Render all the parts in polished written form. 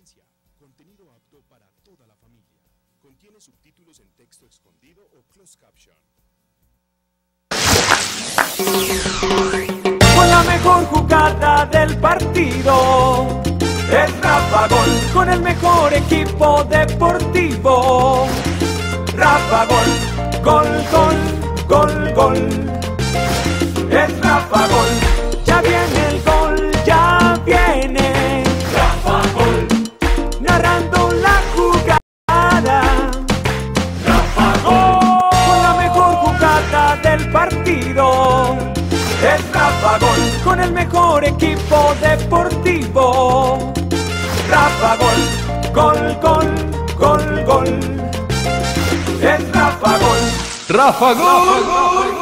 Advertencia, contenido apto para toda la familia. Contiene subtítulos en texto escondido o closed caption. Con la mejor jugada del partido, es Rafa Gol, con el mejor equipo deportivo. Rafa Gol, gol, gol, gol, gol. Es Rafa Gol, ya viene el gol, ya viene. Rafa Gol, narrando la jugada. Rafa Gol, con la mejor jugada del partido. Es Rafa Gol, con el mejor equipo deportivo. Rafa Gol, gol, gol, gol, gol. Es Rafa Gol. Rafa Gol.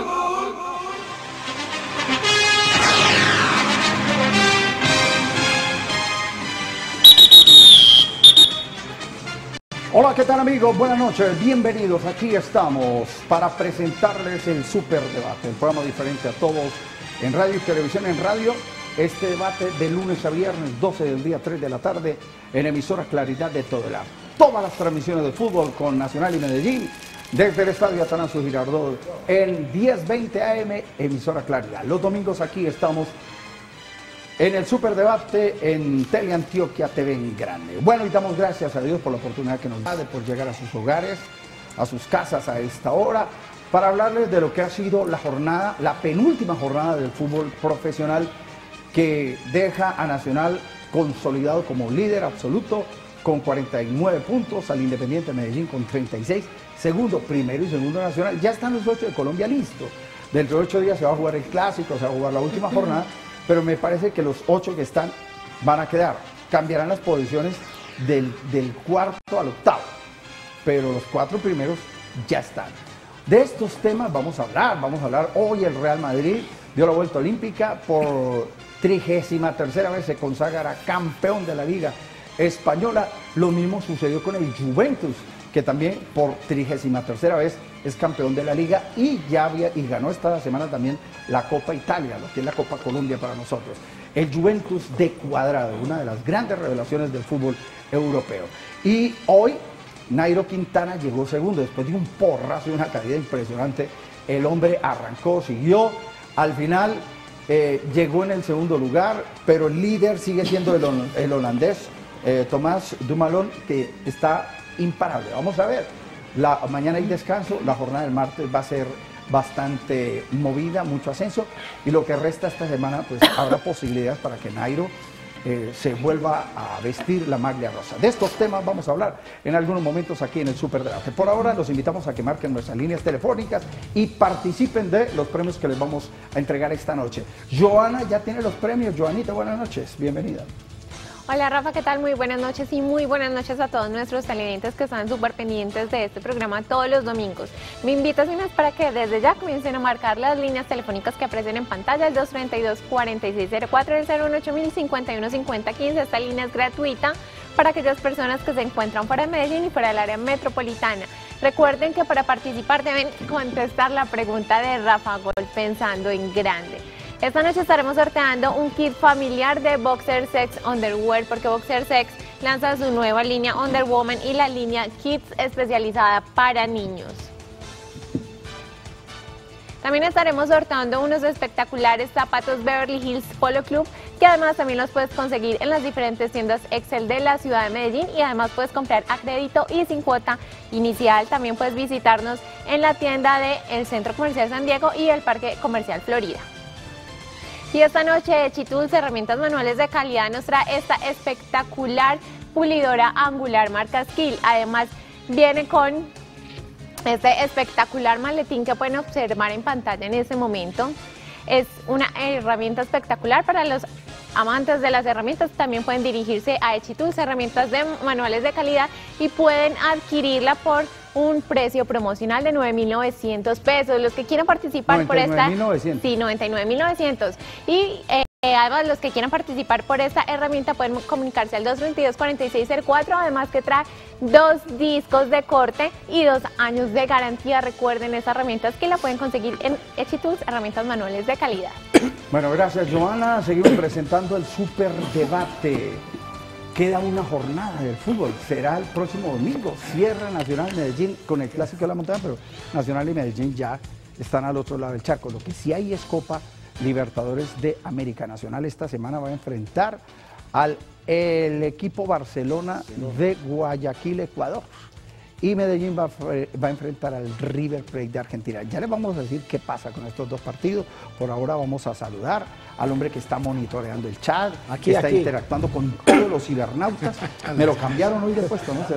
Hola, ¿qué tal amigos? Buenas noches, bienvenidos. Aquí estamos para presentarles el Superdebate, el programa diferente a todos en radio y televisión. En radio, este debate de lunes a viernes, 12 del día, 3 de la tarde, en emisora Claridad de todo el año. Todas las transmisiones de fútbol con Nacional y Medellín, desde el Estadio Atanasio Girardot, en 10:20 AM, emisora Claridad. Los domingos aquí estamos en el Superdebate en Teleantioquia TV en grande. Bueno, y damos gracias a Dios por la oportunidad que nos da de por llegar a sus hogares, a sus casas a esta hora, para hablarles de lo que ha sido la jornada, la penúltima jornada del fútbol profesional, que deja a Nacional consolidado como líder absoluto con 49 puntos, al Independiente Medellín con 36, segundo, primero y segundo Nacional. Ya están los 8 de Colombia listos. Dentro de 8 días se va a jugar el Clásico, se va a jugar la última jornada, pero me parece que los 8 que están van a quedar. Cambiarán las posiciones del cuarto al octavo, pero los 4 primeros ya están. De estos temas vamos a hablar hoy. El Real Madrid dio la vuelta olímpica, por 33ª vez se consagra campeón de la Liga Española. Lo mismo sucedió con el Juventus, que también por 33ª vez es campeón de la Liga y ganó esta semana también la Copa Italia, lo que es la Copa Colombia para nosotros. El Juventus de Cuadrado, una de las grandes revelaciones del fútbol europeo. Y hoy Nairo Quintana llegó segundo después de un porrazo y una caída impresionante. El hombre arrancó, siguió, al final llegó en el segundo lugar, pero el líder sigue siendo el holandés Thomas Dumoulin, que está imparable. Vamos a ver, mañana hay descanso, la jornada del martes va a ser bastante movida, mucho ascenso, y lo que resta esta semana pues habrá posibilidades para que Nairo se vuelva a vestir la maglia rosa. De estos temas vamos a hablar en algunos momentos aquí en el Superdebate. Por ahora los invitamos a que marquen nuestras líneas telefónicas y participen de los premios que les vamos a entregar esta noche. Joana ya tiene los premios. Joanita, buenas noches, bienvenida. Hola Rafa, ¿qué tal? Muy buenas noches y muy buenas noches a todos nuestros televidentes que están súper pendientes de este programa todos los domingos. Mi invitación es para que desde ya comiencen a marcar las líneas telefónicas que aparecen en pantalla, el 232-4604, el 018-051-5015. Esta línea es gratuita para aquellas personas que se encuentran fuera de Medellín y fuera del área metropolitana. Recuerden que para participar deben contestar la pregunta de Rafa Gol pensando en grande. Esta noche estaremos sorteando un kit familiar de Boxer Sex Underwear, porque Boxer Sex lanza su nueva línea Underwoman y la línea Kids especializada para niños. También estaremos sorteando unos espectaculares zapatos Beverly Hills Polo Club, que además también los puedes conseguir en las diferentes tiendas Excel de la ciudad de Medellín, y además puedes comprar a crédito y sin cuota inicial. También puedes visitarnos en la tienda del Centro Comercial San Diego y el Parque Comercial Florida. Y esta noche Echitools Herramientas Manuales de Calidad nos trae esta espectacular pulidora angular marca Skill. Además viene con este espectacular maletín que pueden observar en pantalla en este momento. Es una herramienta espectacular para los amantes de las herramientas. También pueden dirigirse a Echitools Herramientas Manuales de Calidad y pueden adquirirla por un precio promocional de 9.900 pesos. Los que quieran participar por esta... 99.900. Sí, 99.900. Y además los que quieran participar por esta herramienta pueden comunicarse al 232-4604. Además que trae 2 discos de corte y 2 años de garantía. Recuerden, estas herramientas que la pueden conseguir en Echitools Herramientas Manuales de Calidad. Bueno, gracias Joana. Seguimos presentando el Superdebate. queda una jornada del fútbol, será el próximo domingo, cierra Nacional Medellín con el Clásico de la Montaña, pero Nacional y Medellín ya están al otro lado del charco. Lo que sí hay es Copa Libertadores de América. Nacional esta semana va a enfrentar al equipo Barcelona de Guayaquil, Ecuador. Y Medellín va a enfrentar al River Plate de Argentina. Ya les vamos a decir qué pasa con estos dos partidos. Por ahora vamos a saludar al hombre que está monitoreando el chat, que está interactuando con todos los cibernautas. Me lo cambiaron hoy de puesto, ¿no? Se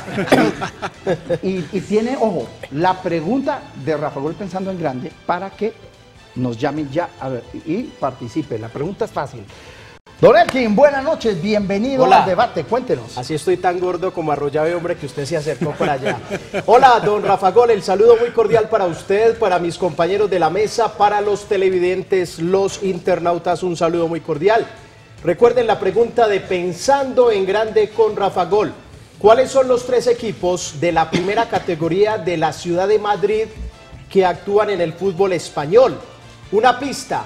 ve y tiene, ojo, la pregunta de Rafa Gol pensando en grande para que nos llamen ya y participe. La pregunta es fácil. Don Elkin, buenas noches, bienvenido al debate, cuéntenos. Así estoy tan gordo como arrollado, hombre, que usted se acercó por allá. Hola, don Rafa Gol, el saludo muy cordial para usted, para mis compañeros de la mesa, para los televidentes, los internautas, un saludo muy cordial. Recuerden la pregunta de Pensando en Grande con Rafa Gol. ¿Cuáles son los 3 equipos de la primera categoría de la ciudad de Madrid que actúan en el fútbol español? Una pista.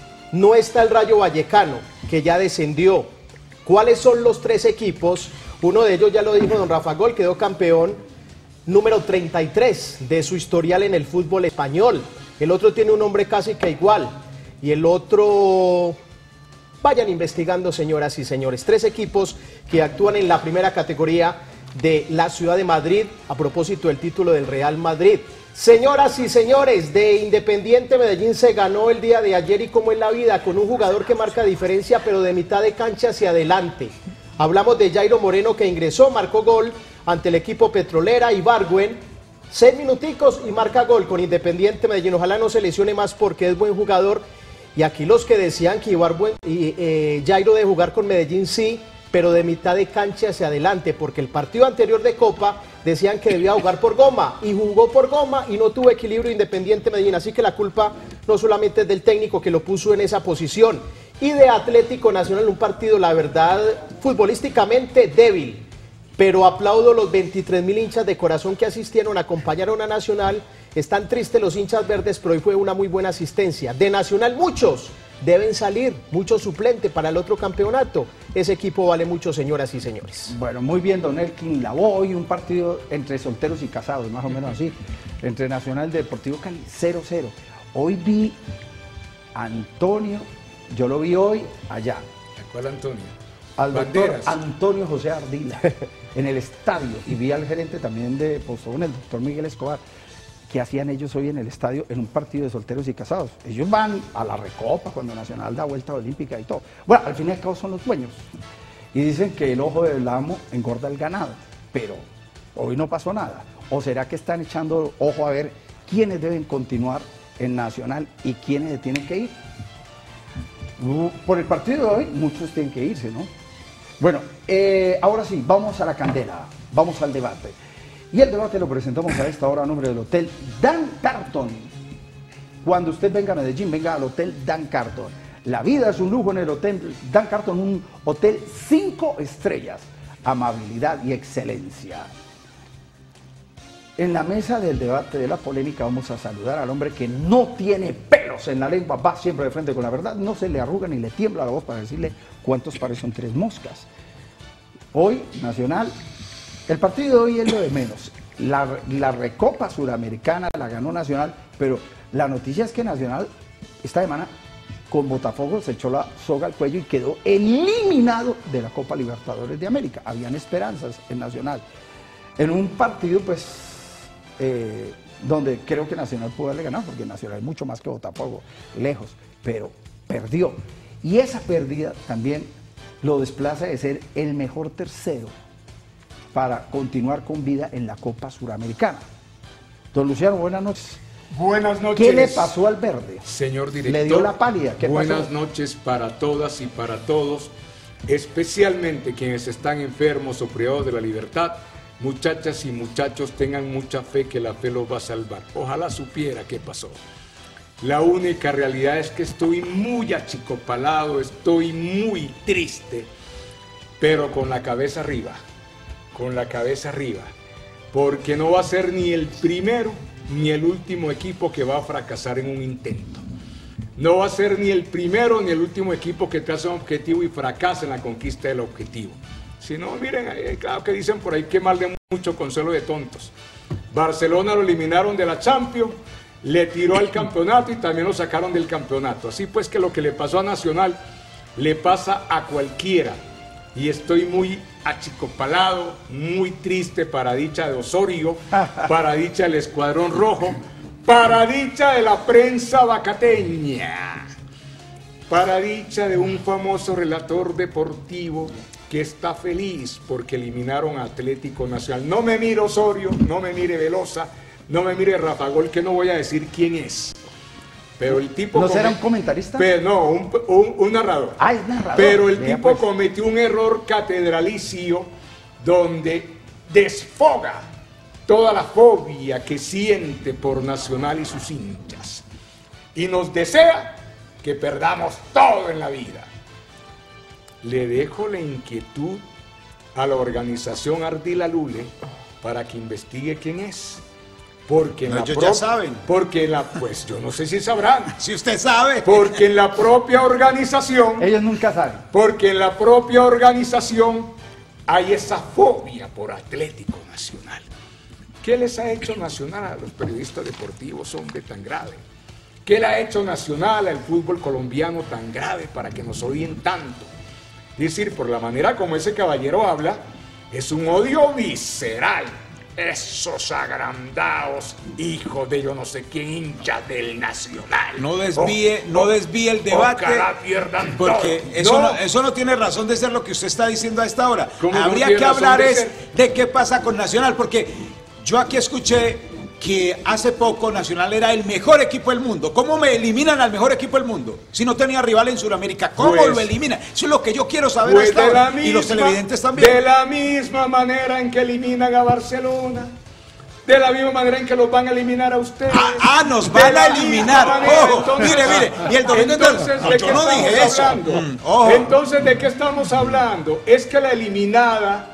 No está el Rayo Vallecano, que ya descendió. ¿Cuáles son los 3 equipos? Uno de ellos, ya lo dijo don Rafa Gol, quedó campeón número 33 de su historial en el fútbol español. El otro tiene un nombre casi que igual. Y el otro... Vayan investigando, señoras y señores. 3 equipos que actúan en la primera categoría de la ciudad de Madrid, a propósito del título del Real Madrid. Señoras y señores, de Independiente Medellín se ganó el día de ayer y como en la vida, con un jugador que marca diferencia, pero de mitad de cancha hacia adelante. Hablamos de Jairo Moreno, que ingresó, marcó gol ante el equipo Petrolera, Ibargüen, 6 minuticos y marca gol con Independiente Medellín. Ojalá no se lesione más porque es buen jugador. Y aquí los que decían que Ibargüen y Jairo de jugar con Medellín sí, pero de mitad de cancha hacia adelante, porque el partido anterior de Copa decían que debía jugar por goma, y jugó por goma y no tuvo equilibrio Independiente Medellín, así que la culpa no solamente es del técnico que lo puso en esa posición, y de Atlético Nacional, un partido, la verdad, futbolísticamente débil, pero aplaudo los 23.000 hinchas de corazón que asistieron, acompañaron a Nacional. Están tristes los hinchas verdes, pero hoy fue una muy buena asistencia. De Nacional muchos deben salir, muchos suplentes para el otro campeonato. Ese equipo vale mucho, señoras y señores. Bueno, muy bien, don Elkin Lavoe. Hoy un partido entre solteros y casados, más o menos así, entre Nacional y Deportivo Cali, 0-0. Hoy vi a Antonio, yo lo vi hoy allá. ¿A cuál Antonio? Al doctor Antonio José Ardila, en el estadio, y vi al gerente también de Postobón, el doctor Miguel Escobar. ¿Qué hacían ellos hoy en el estadio en un partido de solteros y casados? Ellos van a la Recopa cuando Nacional da vuelta olímpica y todo. Bueno, al fin y al cabo son los dueños. Y dicen que el ojo del amo engorda el ganado, pero hoy no pasó nada. ¿O será que están echando ojo a ver quiénes deben continuar en Nacional y quiénes tienen que ir? Por el partido de hoy, muchos tienen que irse, ¿no? Bueno, ahora sí, vamos a la candela, vamos al debate. Y el debate lo presentamos a esta hora a nombre del Hotel Dan Carton. Cuando usted venga a Medellín, venga al Hotel Dan Carton. La vida es un lujo en el Hotel Dan Carton, un hotel 5 estrellas, amabilidad y excelencia. En la mesa del debate de la polémica vamos a saludar al hombre que no tiene pelos en la lengua, va siempre de frente con la verdad, no se le arruga ni le tiembla la voz para decirle cuántos parecen 3 moscas. Hoy, Nacional, el partido de hoy es lo de menos. La Recopa Suramericana la ganó Nacional, pero la noticia es que Nacional esta semana con Botafogo se echó la soga al cuello y quedó eliminado de la Copa Libertadores de América. Habían esperanzas en Nacional. En un partido, pues, donde creo que Nacional pudo haberle ganado, porque Nacional es mucho más que Botafogo, lejos, pero perdió. Y esa pérdida también lo desplaza de ser el mejor tercero para continuar con vida en la Copa Suramericana. Don Luciano, buenas noches. Buenas noches. ¿Qué le pasó al verde? Señor director. ¿Le dio la pálida? ¿Qué buenas pasó? noches para todas y para todos, especialmente quienes están enfermos o privados de la libertad. Muchachas y muchachos, tengan mucha fe que la fe los va a salvar. Ojalá supiera qué pasó. La única realidad es que estoy muy achicopalado, estoy muy triste, pero con la cabeza arriba, porque no va a ser ni el primero ni el último equipo que va a fracasar en un intento. No va a ser ni el primero ni el último equipo que traza un objetivo y fracasa en la conquista del objetivo. Si no, miren, claro que dicen por ahí que mal de mucho consuelo de tontos. Barcelona lo eliminaron de la Champions, le tiró al campeonato y también lo sacaron del campeonato. Así pues que lo que le pasó a Nacional le pasa a cualquiera. Y estoy muy achicopalado, muy triste para dicha de Osorio, para dicha del Escuadrón Rojo, para dicha de la prensa bacateña, para dicha de un famoso relator deportivo que está feliz porque eliminaron a Atlético Nacional. No me mire Osorio, no me mire Velosa, no me mire Rafa Gol, que no voy a decir quién es. Pero el tipo... ¿No será un comentarista? Pero no, un narrador. Ah, es narrador. Pero el Vea, tipo pues, cometió un error catedralicio donde desfoga toda la fobia que siente por Nacional y sus hinchas. Y nos desea que perdamos todo en la vida. Le dejo la inquietud a la organización Ardila Lule para que investigue quién es. Porque en ellos ya saben. Porque pues yo no sé si sabrán. Si usted sabe. Porque en la propia organización, ellos nunca saben. porque en la propia organización hay esa fobia por Atlético Nacional. ¿Qué les ha hecho Nacional a los periodistas deportivos, hombre, tan grave? ¿Qué le ha hecho Nacional al fútbol colombiano tan grave para que nos odien tanto? Es decir, por la manera como ese caballero habla, es un odio visceral. Esos agrandados hijos de yo no sé quién, hinchas del Nacional. No desvíe el debate, porque eso no tiene razón de ser lo que usted está diciendo a esta hora. Habría que hablar de qué pasa con Nacional, porque yo aquí escuché que hace poco Nacional era el mejor equipo del mundo. ¿Cómo me eliminan al mejor equipo del mundo? Si no tenía rival en Sudamérica, ¿cómo lo eliminan? Eso es lo que yo quiero saber hasta ahora. Y los televidentes también. De la misma manera en que eliminan a Barcelona, de la misma manera en que los van a eliminar a ustedes. Nos van a eliminar. Mire, y el domingo entonces, ¿de qué no dije eso. Entonces, ¿de qué estamos hablando? Es que la eliminada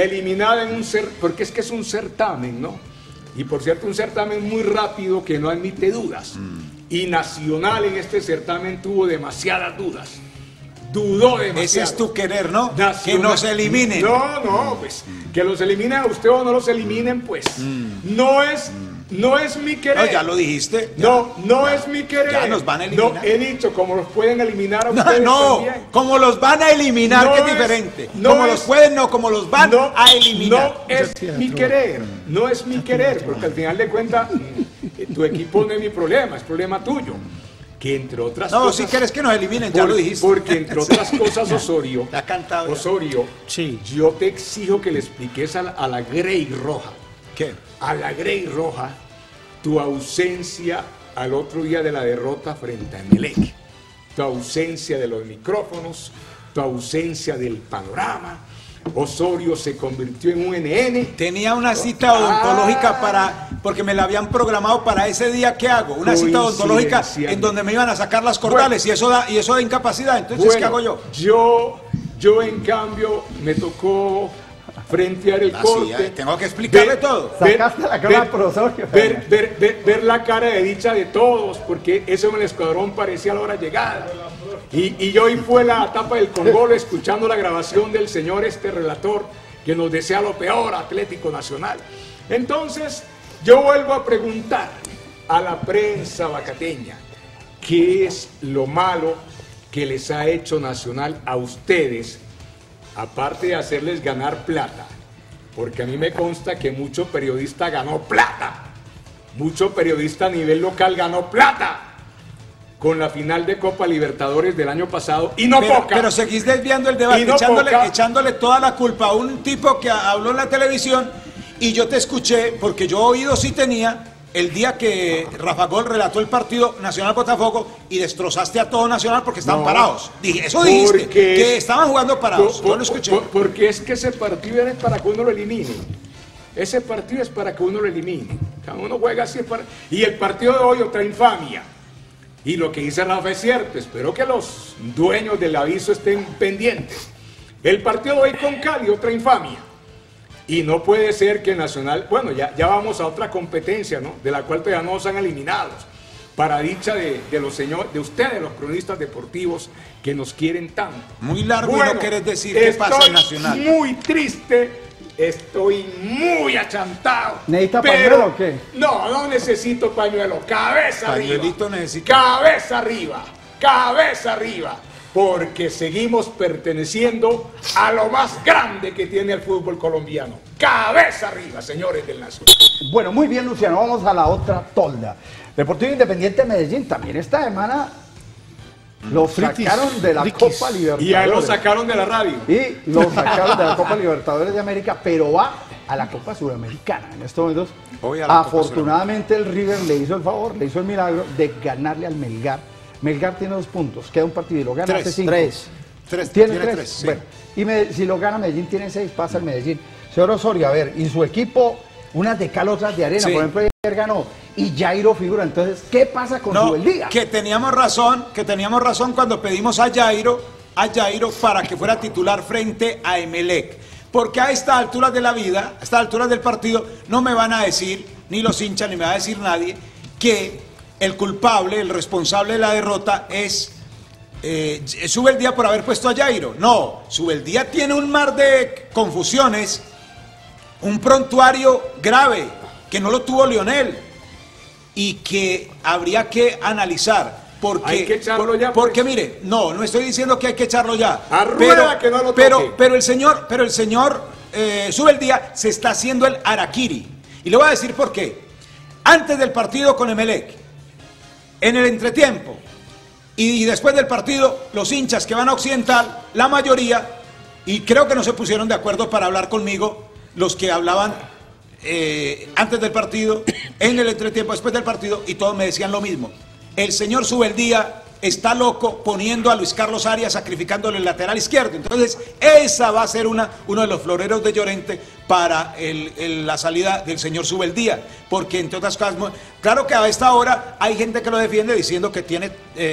en un porque es que es un certamen, ¿no? Y por cierto, un certamen muy rápido que no admite dudas. Y Nacional en este certamen tuvo demasiadas dudas. Dudó demasiado. Ese es tu querer, ¿no? Nacional, que nos eliminen. No, pues que los eliminen a usted o no los eliminen, pues. No es mi querer. No, ya lo dijiste. No es mi querer. Ya nos van a eliminar. No, he dicho, como los pueden eliminar a ustedes también. Como los van a eliminar, que es diferente. Como los van a eliminar. No es mi querer, no es mi querer, porque al final de cuentas, tu equipo no es mi problema, es problema tuyo. Que entre otras cosas... No, si quieres que nos eliminen, ya lo dijiste. Porque entre otras cosas, Osorio, ha cantado. Osorio, sí. Yo te exijo que le expliques a la Grey Roja. ¿Qué? A la Grey Roja, tu ausencia al otro día de la derrota frente a Emelec, tu ausencia de los micrófonos, tu ausencia del panorama. Osorio se convirtió en un NN. Tenía una cita odontológica porque me la habían programado para ese día. ¿Qué hago? Una cita odontológica en donde me iban a sacar las cordales, y eso da incapacidad. Entonces, ¿qué hago yo? Yo en cambio me tocó frentear el corte. Tengo que explicarle todo. Sacaste la cara al profesor. Ver la cara de dicha de todos, porque eso en el escuadrón parecía la hora llegada. Y yo hoy fue la etapa del Congolo escuchando la grabación del señor relator que nos desea lo peor a Atlético Nacional. Entonces, yo vuelvo a preguntar a la prensa bacateña, ¿qué es lo malo que les ha hecho Nacional a ustedes, aparte de hacerles ganar plata? Porque a mí me consta que mucho periodista ganó plata, mucho periodista a nivel local ganó plata con la final de Copa Libertadores del año pasado, y no poca. Pero seguís desviando el debate, echándole toda la culpa a un tipo que habló en la televisión, y yo te escuché, porque yo oído sí tenía, el día que Rafa Gol relató el partido Nacional-Botafogo, y destrozaste a todo Nacional porque estaban parados. Dijiste, que estaban jugando parados. Yo lo escuché. Porque es que ese partido es para que uno lo elimine. Ese partido es para que uno lo elimine. Cada uno juega así. Y el partido de hoy, otra infamia. Y lo que dice Rafa es cierto, espero que los dueños del aviso estén pendientes. El partido de hoy con Cali, otra infamia. Y no puede ser que Nacional, bueno, ya vamos a otra competencia, ¿no? De la cual todavía no nos han eliminados. para dicha de los señores, de ustedes, los cronistas deportivos que nos quieren tanto. Muy largo, bueno, y no querés decir qué pasa en Nacional. Estoy muy triste, estoy muy achantado. ¿Necesita pañuelo o qué? No necesito pañuelo. Cabeza Pañuelito arriba. necesita. Cabeza arriba. Cabeza arriba. Porque seguimos perteneciendo a lo más grande que tiene el fútbol colombiano. Cabeza arriba, señores del Nacional. Bueno, muy bien, Luciano, vamos a la otra tolda. Deportivo Independiente de Medellín también esta semana lo sacaron de la Copa Libertadores. Y ahí lo sacaron de la radio. Y lo sacaron de la Copa Libertadores de América, pero va a la Copa Sudamericana. En estos momentos, afortunadamente el River le hizo el favor, le hizo el milagro de ganarle al Melgar. Melgar tiene 2 puntos, queda un partido y lo gana hace 5. Tiene 3. Sí. Bueno, y si lo gana Medellín tiene 6, pasa el Medellín. Señor Osorio, a ver, y su equipo, unas de cal, otras de arena, por ejemplo, ayer ganó y Jairo figura. Entonces, ¿qué pasa con Subeldía? Que teníamos razón cuando pedimos a Jairo para que fuera titular frente a Emelec. Porque a estas alturas de la vida, a estas alturas del partido, no me van a decir, ni los hinchas, ni me va a decir nadie, que el culpable, el responsable de la derrota es Subeldía por haber puesto a Jairo. No, Subeldía tiene un mar de confusiones, un prontuario grave, que no lo tuvo Lionel y que habría que analizar. Porque, hay que echarlo ya. Porque mire, no estoy diciendo que hay que echarlo ya. A Rueda que no lo toque. Pero el señor Subeldía se está haciendo el harakiri. Y le voy a decir por qué. Antes del partido con Emelec, en el entretiempo y después del partido, los hinchas que van a Occidental, la mayoría, y creo que no se pusieron de acuerdo para hablar conmigo, los que hablaban antes del partido, en el entretiempo, después del partido, y todos me decían lo mismo. El señor Subeldía está loco poniendo a Luis Carlos Arias, sacrificándole el lateral izquierdo. Entonces, esa va a ser uno de los floreros de Llorente para la salida del señor Subeldía. Porque, entre otras cosas, claro que a esta hora hay gente que lo defiende diciendo que tiene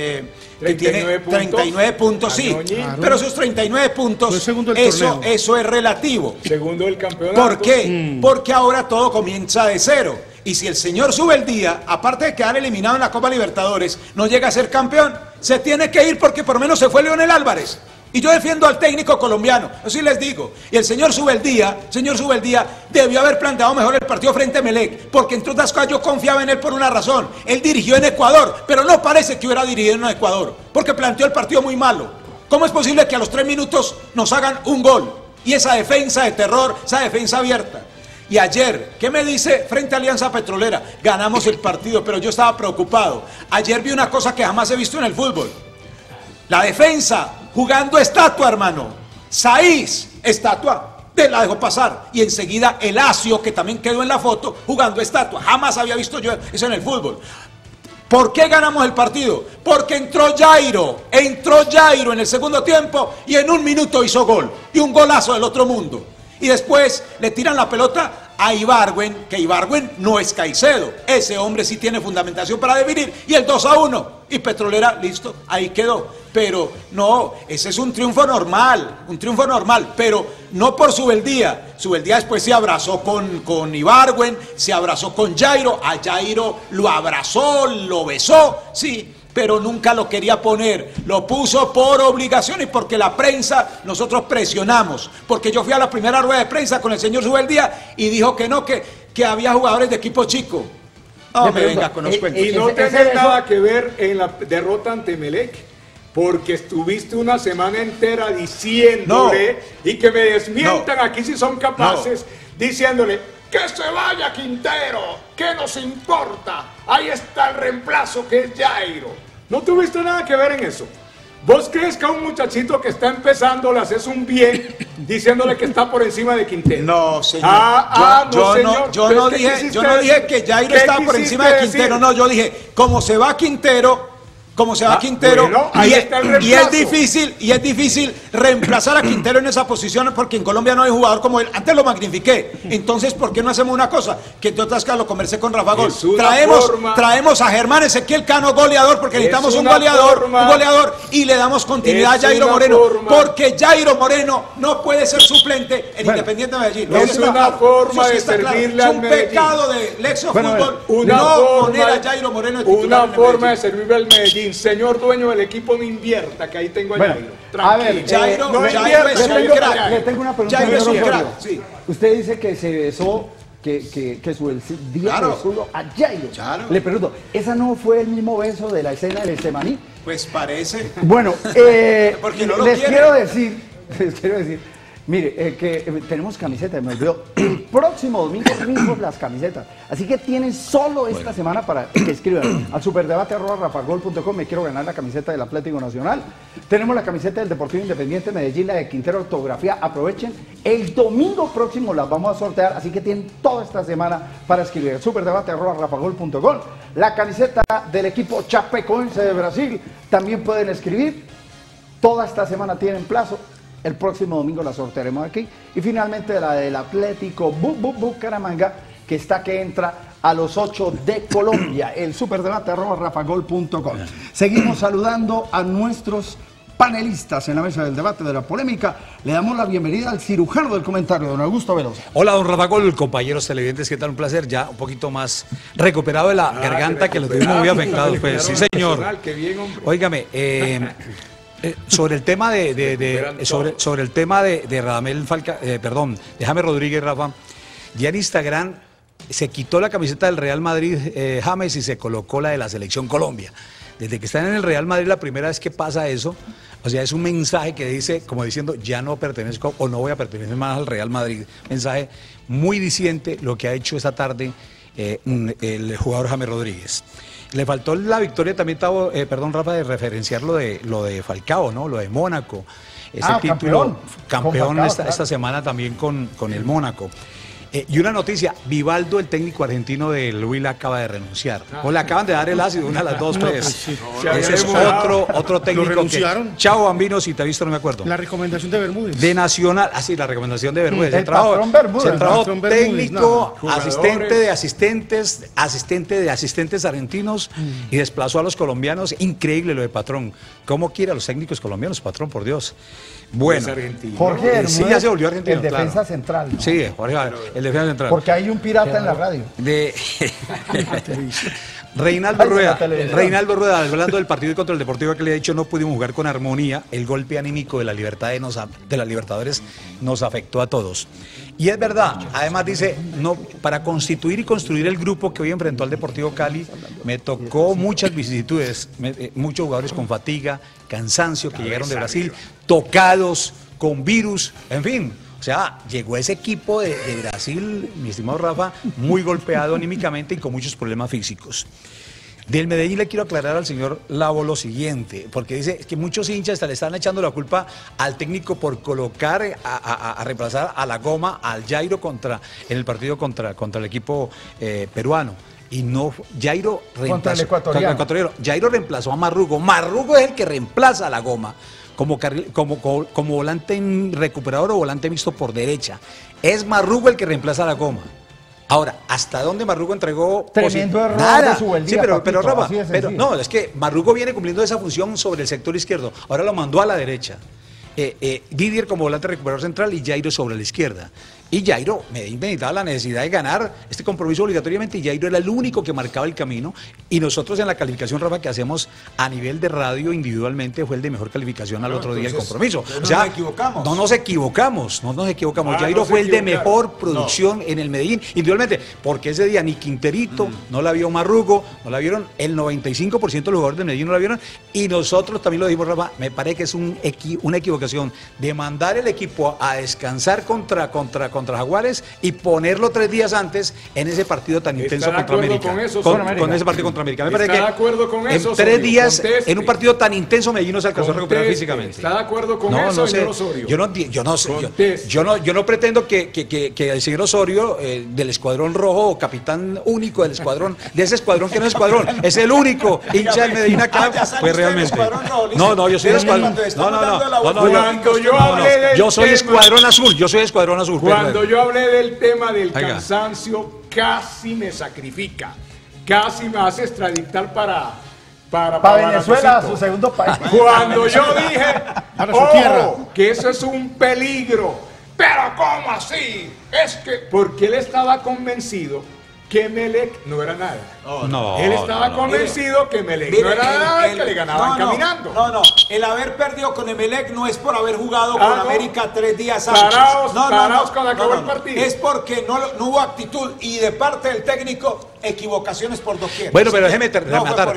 39 puntos, sí. Claro. Pero esos 39 puntos, eso es relativo. Segundo del campeonato. ¿Por qué? Porque ahora todo comienza de cero. Y si el señor Subeldía, aparte de quedar eliminado en la Copa Libertadores, no llega a ser campeón, se tiene que ir porque por lo menos se fue Leonel Álvarez. Y yo defiendo al técnico colombiano, así les digo. Y el señor Subeldía debió haber planteado mejor el partido frente a Emelec, porque entre otras cosas yo confiaba en él por una razón. Él dirigió en Ecuador, pero no parece que hubiera dirigido en Ecuador, porque planteó el partido muy malo. ¿Cómo es posible que a los 3 minutos nos hagan un gol? Y esa defensa de terror, esa defensa abierta. Y ayer, ¿qué me dice frente a Alianza Petrolera? Ganamos el partido, pero yo estaba preocupado. Ayer vi una cosa que jamás he visto en el fútbol. La defensa jugando estatua, hermano. Saiz, estatua, te la dejó pasar. Y enseguida el Acio, que también quedó en la foto, jugando estatua. Jamás había visto yo eso en el fútbol. ¿Por qué ganamos el partido? Porque entró Jairo en el segundo tiempo y en 1 minuto hizo gol. Y un golazo del otro mundo. Y después le tiran la pelota a Ibargüen, que Ibargüen no es Caicedo. Ese hombre sí tiene fundamentación para definir. Y el 2-1. Y Petrolera, listo, ahí quedó. Pero no, ese es un triunfo normal, pero no por Subeldía. Subeldía después se abrazó con Ibargüen, se abrazó con Jairo. A Jairo lo abrazó, lo besó, sí. Pero nunca lo quería poner, lo puso por obligación y porque la prensa, nosotros presionamos, porque yo fui a la primera rueda de prensa con el señor Subeldía y dijo que no, que había jugadores de equipo chico. No me venga con los cuentos. Y no tiene nada que ver en la derrota ante Emelec, porque estuviste una semana entera diciéndole, y que me desmientan aquí si son capaces, diciéndole, que se vaya Quintero, ¿qué nos importa? Ahí está el reemplazo que es Jairo. No tuviste nada que ver en eso. ¿Vos crees que a un muchachito que está empezando le haces un bien diciéndole que está por encima de Quintero? No, señor. Yo no dije que Jairo estaba por encima de Quintero. No, yo dije, como se va Quintero, como se va Quintero, bueno, ahí está el reemplazo. y es difícil reemplazar a Quintero en esa posición porque en Colombia no hay jugador como él. Antes lo magnifiqué. Entonces, ¿por qué no hacemos una cosa? Que entre otras cosas lo conversé con Rafa Gol. Traemos a Germán Ezequiel Cano goleador porque necesitamos un goleador y le damos continuidad a Jairo Moreno porque Jairo Moreno no puede ser suplente en Independiente Medellín. Es una forma de servirle al Medellín. Es un pecado de Lexo Fútbol no poner a Jairo Moreno de titular. Una forma de servirle al Medellín. Señor dueño del equipo, no invierta, que ahí tengo a Jairo. A ver, Jairo le tengo una pregunta. Jairo es un crack, sí. Usted dice que se besó, que su día besó a Jairo. Claro. Le pregunto, ¿esa no fue el mismo beso de la escena del Estemaní? Pues parece. Bueno, porque no lo les quiere. quiero decir, mire, que tenemos camisetas, me olvidó. El próximo domingo mismo las camisetas. Así que tienen solo esta semana para que escriban al superdebate@rafagol.com. Me quiero ganar la camiseta del Atlético Nacional. Tenemos la camiseta del Deportivo Independiente Medellín, la de Quintero Ortografía. Aprovechen. El domingo próximo las vamos a sortear. Así que tienen toda esta semana para escribir. superdebate@rafagol.com. La camiseta del equipo Chapecoense de Brasil. También pueden escribir. Toda esta semana tienen plazo. El próximo domingo la sortearemos aquí. Y finalmente la del Atlético Bucaramanga, que está que entra a los 8 de Colombia. El superdebate@rafagol.com. Seguimos saludando a nuestros panelistas en la mesa del debate de la polémica. Le damos la bienvenida al cirujano del comentario, don Augusto Velosa. Hola, don Rafa Gol, compañeros televidentes, ¿qué tal? Un placer, ya un poquito más recuperado de la garganta que lo tuvimos muy afectados. Pues sí, señor. Óigame, sobre el tema sobre el tema de Radamel Falcao, perdón, de James Rodríguez, Rafa, ya en Instagram se quitó la camiseta del Real Madrid James y se colocó la de la Selección Colombia. Desde que están en el Real Madrid, la primera vez que pasa eso, o sea, es un mensaje que dice, como diciendo, ya no pertenezco o no voy a pertenecer más al Real Madrid. Mensaje muy diciente lo que ha hecho esta tarde el jugador James Rodríguez. Le faltó la victoria también, perdón, Rafa, de referenciar lo de Falcao, ¿no? Lo de Mónaco. Ese título, campeón esta semana también con el Mónaco. Y una noticia, Vivaldo, el técnico argentino del Huila, acaba de renunciar. O le acaban de dar el ácido, una de las dos, pues. Ese es otro técnico. ¿Lo renunciaron? Que, Chao Bambino, si te he visto, no me acuerdo. La recomendación de Bermúdez. De Nacional, sí, la recomendación de Bermúdez. El patrón Bermúdez. Se trajo técnico, asistente de asistentes argentinos y desplazó a los colombianos. Increíble lo de Patrón. ¿Cómo quiere a los técnicos colombianos, Patrón, por Dios? Bueno, Jorge Bermúdez, sí, ya se volvió argentino. El defensa central, ¿no? Sí, Jorge, el defensa central. Porque hay un pirata en la radio. Reinaldo Rueda, hablando del partido contra el Deportivo, que le ha dicho no pudimos jugar con armonía, el golpe anímico de la Libertadores nos afectó a todos. Y es verdad, además dice, no, para constituir y construir el grupo que hoy enfrentó al Deportivo Cali, me tocó muchas vicisitudes, muchos jugadores con fatiga, cansancio, que llegaron de Brasil, tocados, con virus, en fin. O sea, llegó ese equipo de Brasil, mi estimado Rafa, muy golpeado anímicamente y con muchos problemas físicos. Del Medellín le quiero aclarar al señor Lavo lo siguiente, porque dice que muchos hinchas le están echando la culpa al técnico por colocar a reemplazar a la Goma, al Jairo en el partido contra el equipo peruano. Y no, Jairo reemplazó, contra el ecuatoriano. Jairo reemplazó a Marrugo. Marrugo es el que reemplaza a la Goma como volante recuperador o volante mixto por derecha. Es Marrugo el que reemplaza a la Goma. Ahora, ¿hasta dónde Marrugo entregó? Tremendo error de su buen día, sí, papito, Rafa, así de sencillo. no, es que Marrugo viene cumpliendo esa función sobre el sector izquierdo. Ahora lo mandó a la derecha. Didier como volante recuperador central y Jairo sobre la izquierda. Y Jairo meditaba la necesidad de ganar este compromiso obligatoriamente, y Jairo era el único que marcaba el camino. Y nosotros en la calificación, Rafa, que hacemos a nivel de radio individualmente, fue el de mejor calificación al otro día del compromiso. O sea, no nos equivocamos. Jairo fue el de mejor producción en el Medellín, individualmente, porque ese día ni Quinterito, no la vio Marrugo, no la vieron, el 95% de los jugadores del Medellín no la vieron, y nosotros también lo dijimos, Rafa, me parece que es una equivocación equivocación de mandar el equipo a descansar contra Jaguares y ponerlo 3 días antes en ese partido tan intenso contra América. Con ese partido contra América. Me parece que de acuerdo con eso, en 3 Osorio, días, conteste. en un partido tan intenso, Medellín no se alcanzó a recuperar físicamente. ¿Está de acuerdo con eso, no sé. señor Osorio? Yo no pretendo que el señor Osorio, del escuadrón rojo, o capitán único del escuadrón, de ese escuadrón que no es escuadrón, es el único hincha del Medellín acá, pues realmente. No, yo soy de escuadrón. Yo soy escuadrón azul, Cuando yo hablé del tema del cansancio, casi me sacrifica, casi me hace extraditar para Venezuela, su segundo país. Cuando yo dije, que eso es un peligro, pero ¿cómo así? Es que, porque él estaba convencido que Emelec no era nada. Él estaba convencido que Emelec no era nada, que le ganaban caminando. El haber perdido con Emelec no es por haber jugado con América 3 días antes. Paraos cuando acabó el partido. Es porque no hubo actitud y de parte del técnico, equivocaciones por doquier. Bueno, pero déjeme rematar.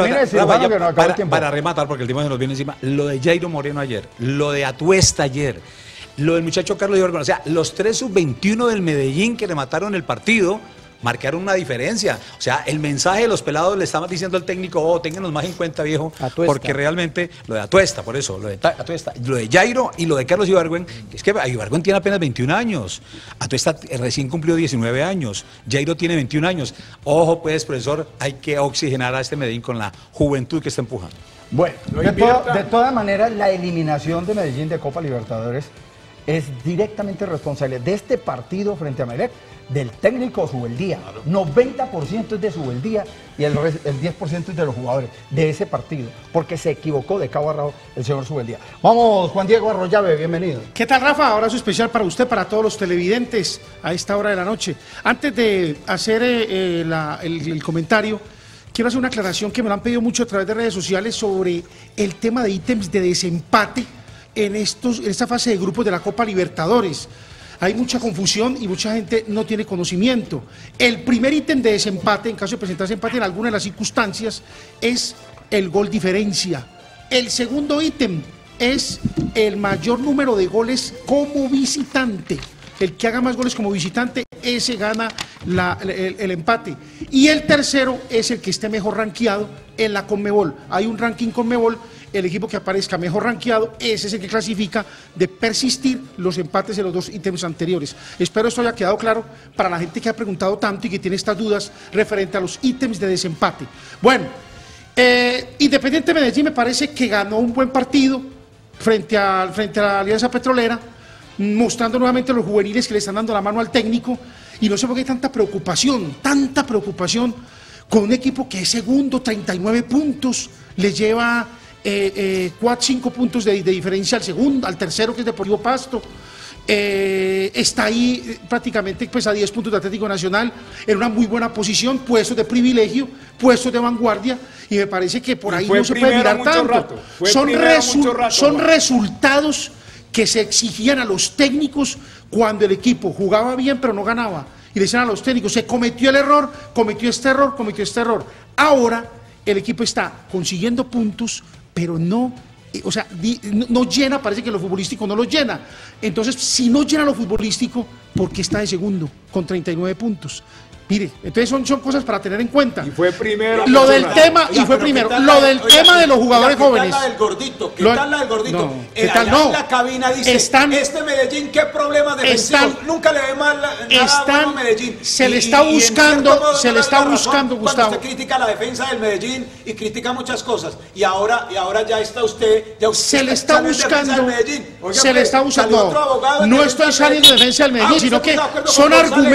Para rematar, porque el tiempo se nos viene encima. Lo de Jairo Moreno ayer, lo de Atuesta ayer, lo del muchacho Carlos Ibargüen, o sea, los 3 sub-21 del Medellín que le mataron el partido, marcaron una diferencia. O sea, el mensaje de los pelados le estaba diciendo al técnico, téngannos más en cuenta, viejo, porque realmente lo de Atuesta, por eso, lo de Jairo y lo de Carlos Ibargüen, es que Ibargüen tiene apenas 21 años, Atuesta recién cumplió 19 años, Jairo tiene 21 años. Ojo, pues, profesor, hay que oxigenar a este Medellín con la juventud que está empujando. Bueno, de todas maneras, la eliminación de Medellín de Copa Libertadores es directamente responsable de este partido frente a Emelec, del técnico Subeldía. 90% es de Subeldía y el 10% es de los jugadores de ese partido, porque se equivocó de cabo a rabo el señor Subeldía. Vamos, Juan Diego Arroyave, bienvenido. ¿Qué tal, Rafa? Abrazo especial para usted, para todos los televidentes a esta hora de la noche. Antes de hacer el comentario, quiero hacer una aclaración que me lo han pedido mucho a través de redes sociales sobre el tema de ítems de desempate en esta fase de grupos de la Copa Libertadores. Hay mucha confusión y mucha gente no tiene conocimiento. El primer ítem de desempate, en caso de presentarse empate en alguna de las circunstancias, es el gol diferencia. El segundo ítem es el mayor número de goles como visitante. El que haga más goles como visitante, ese gana el empate. Y el tercero es el que esté mejor rankeado en la Conmebol. Hay un ranking Conmebol. El equipo que aparezca mejor rankeado, ese es el que clasifica de persistir los empates de los 2 ítems anteriores. Espero esto haya quedado claro para la gente que ha preguntado tanto y que tiene estas dudas referente a los ítems de desempate. Bueno, Independiente Medellín me parece que ganó un buen partido frente a la Alianza Petrolera, mostrando nuevamente a los juveniles que le están dando la mano al técnico, y no sé por qué hay tanta preocupación con un equipo que es segundo, 39 puntos, le lleva 5 puntos de diferencia al segundo, al tercero, que es Deportivo Pasto. Está ahí prácticamente pues a 10 puntos de Atlético Nacional, en una muy buena posición, puestos de privilegio, puestos de vanguardia, y me parece que por ahí no se puede mirar tanto. Son resultados que se exigían a los técnicos cuando el equipo jugaba bien pero no ganaba, y le decían a los técnicos, se cometió el error, cometió este error. Ahora el equipo está consiguiendo puntos, pero no llena, parece que lo futbolístico no lo llena. Entonces, si no llena lo futbolístico, ¿por qué está de segundo con 39 puntos? Mire, entonces son cosas para tener en cuenta. Y fue primero. Lo del tema, tema de los jugadores jóvenes. ¿Qué tal la del gordito? ¿Qué tal la del gordito? No, ¿qué tal no? En la cabina dice, este Medellín, ¿qué problemas defensivos? Nunca le ve mal nada a Medellín. Se le está buscando, Gustavo. Cuando usted critica la defensa del Medellín y critica muchas cosas. Y ahora ya está usted. Se le está buscando. No estoy saliendo de defensa del Medellín, sino que son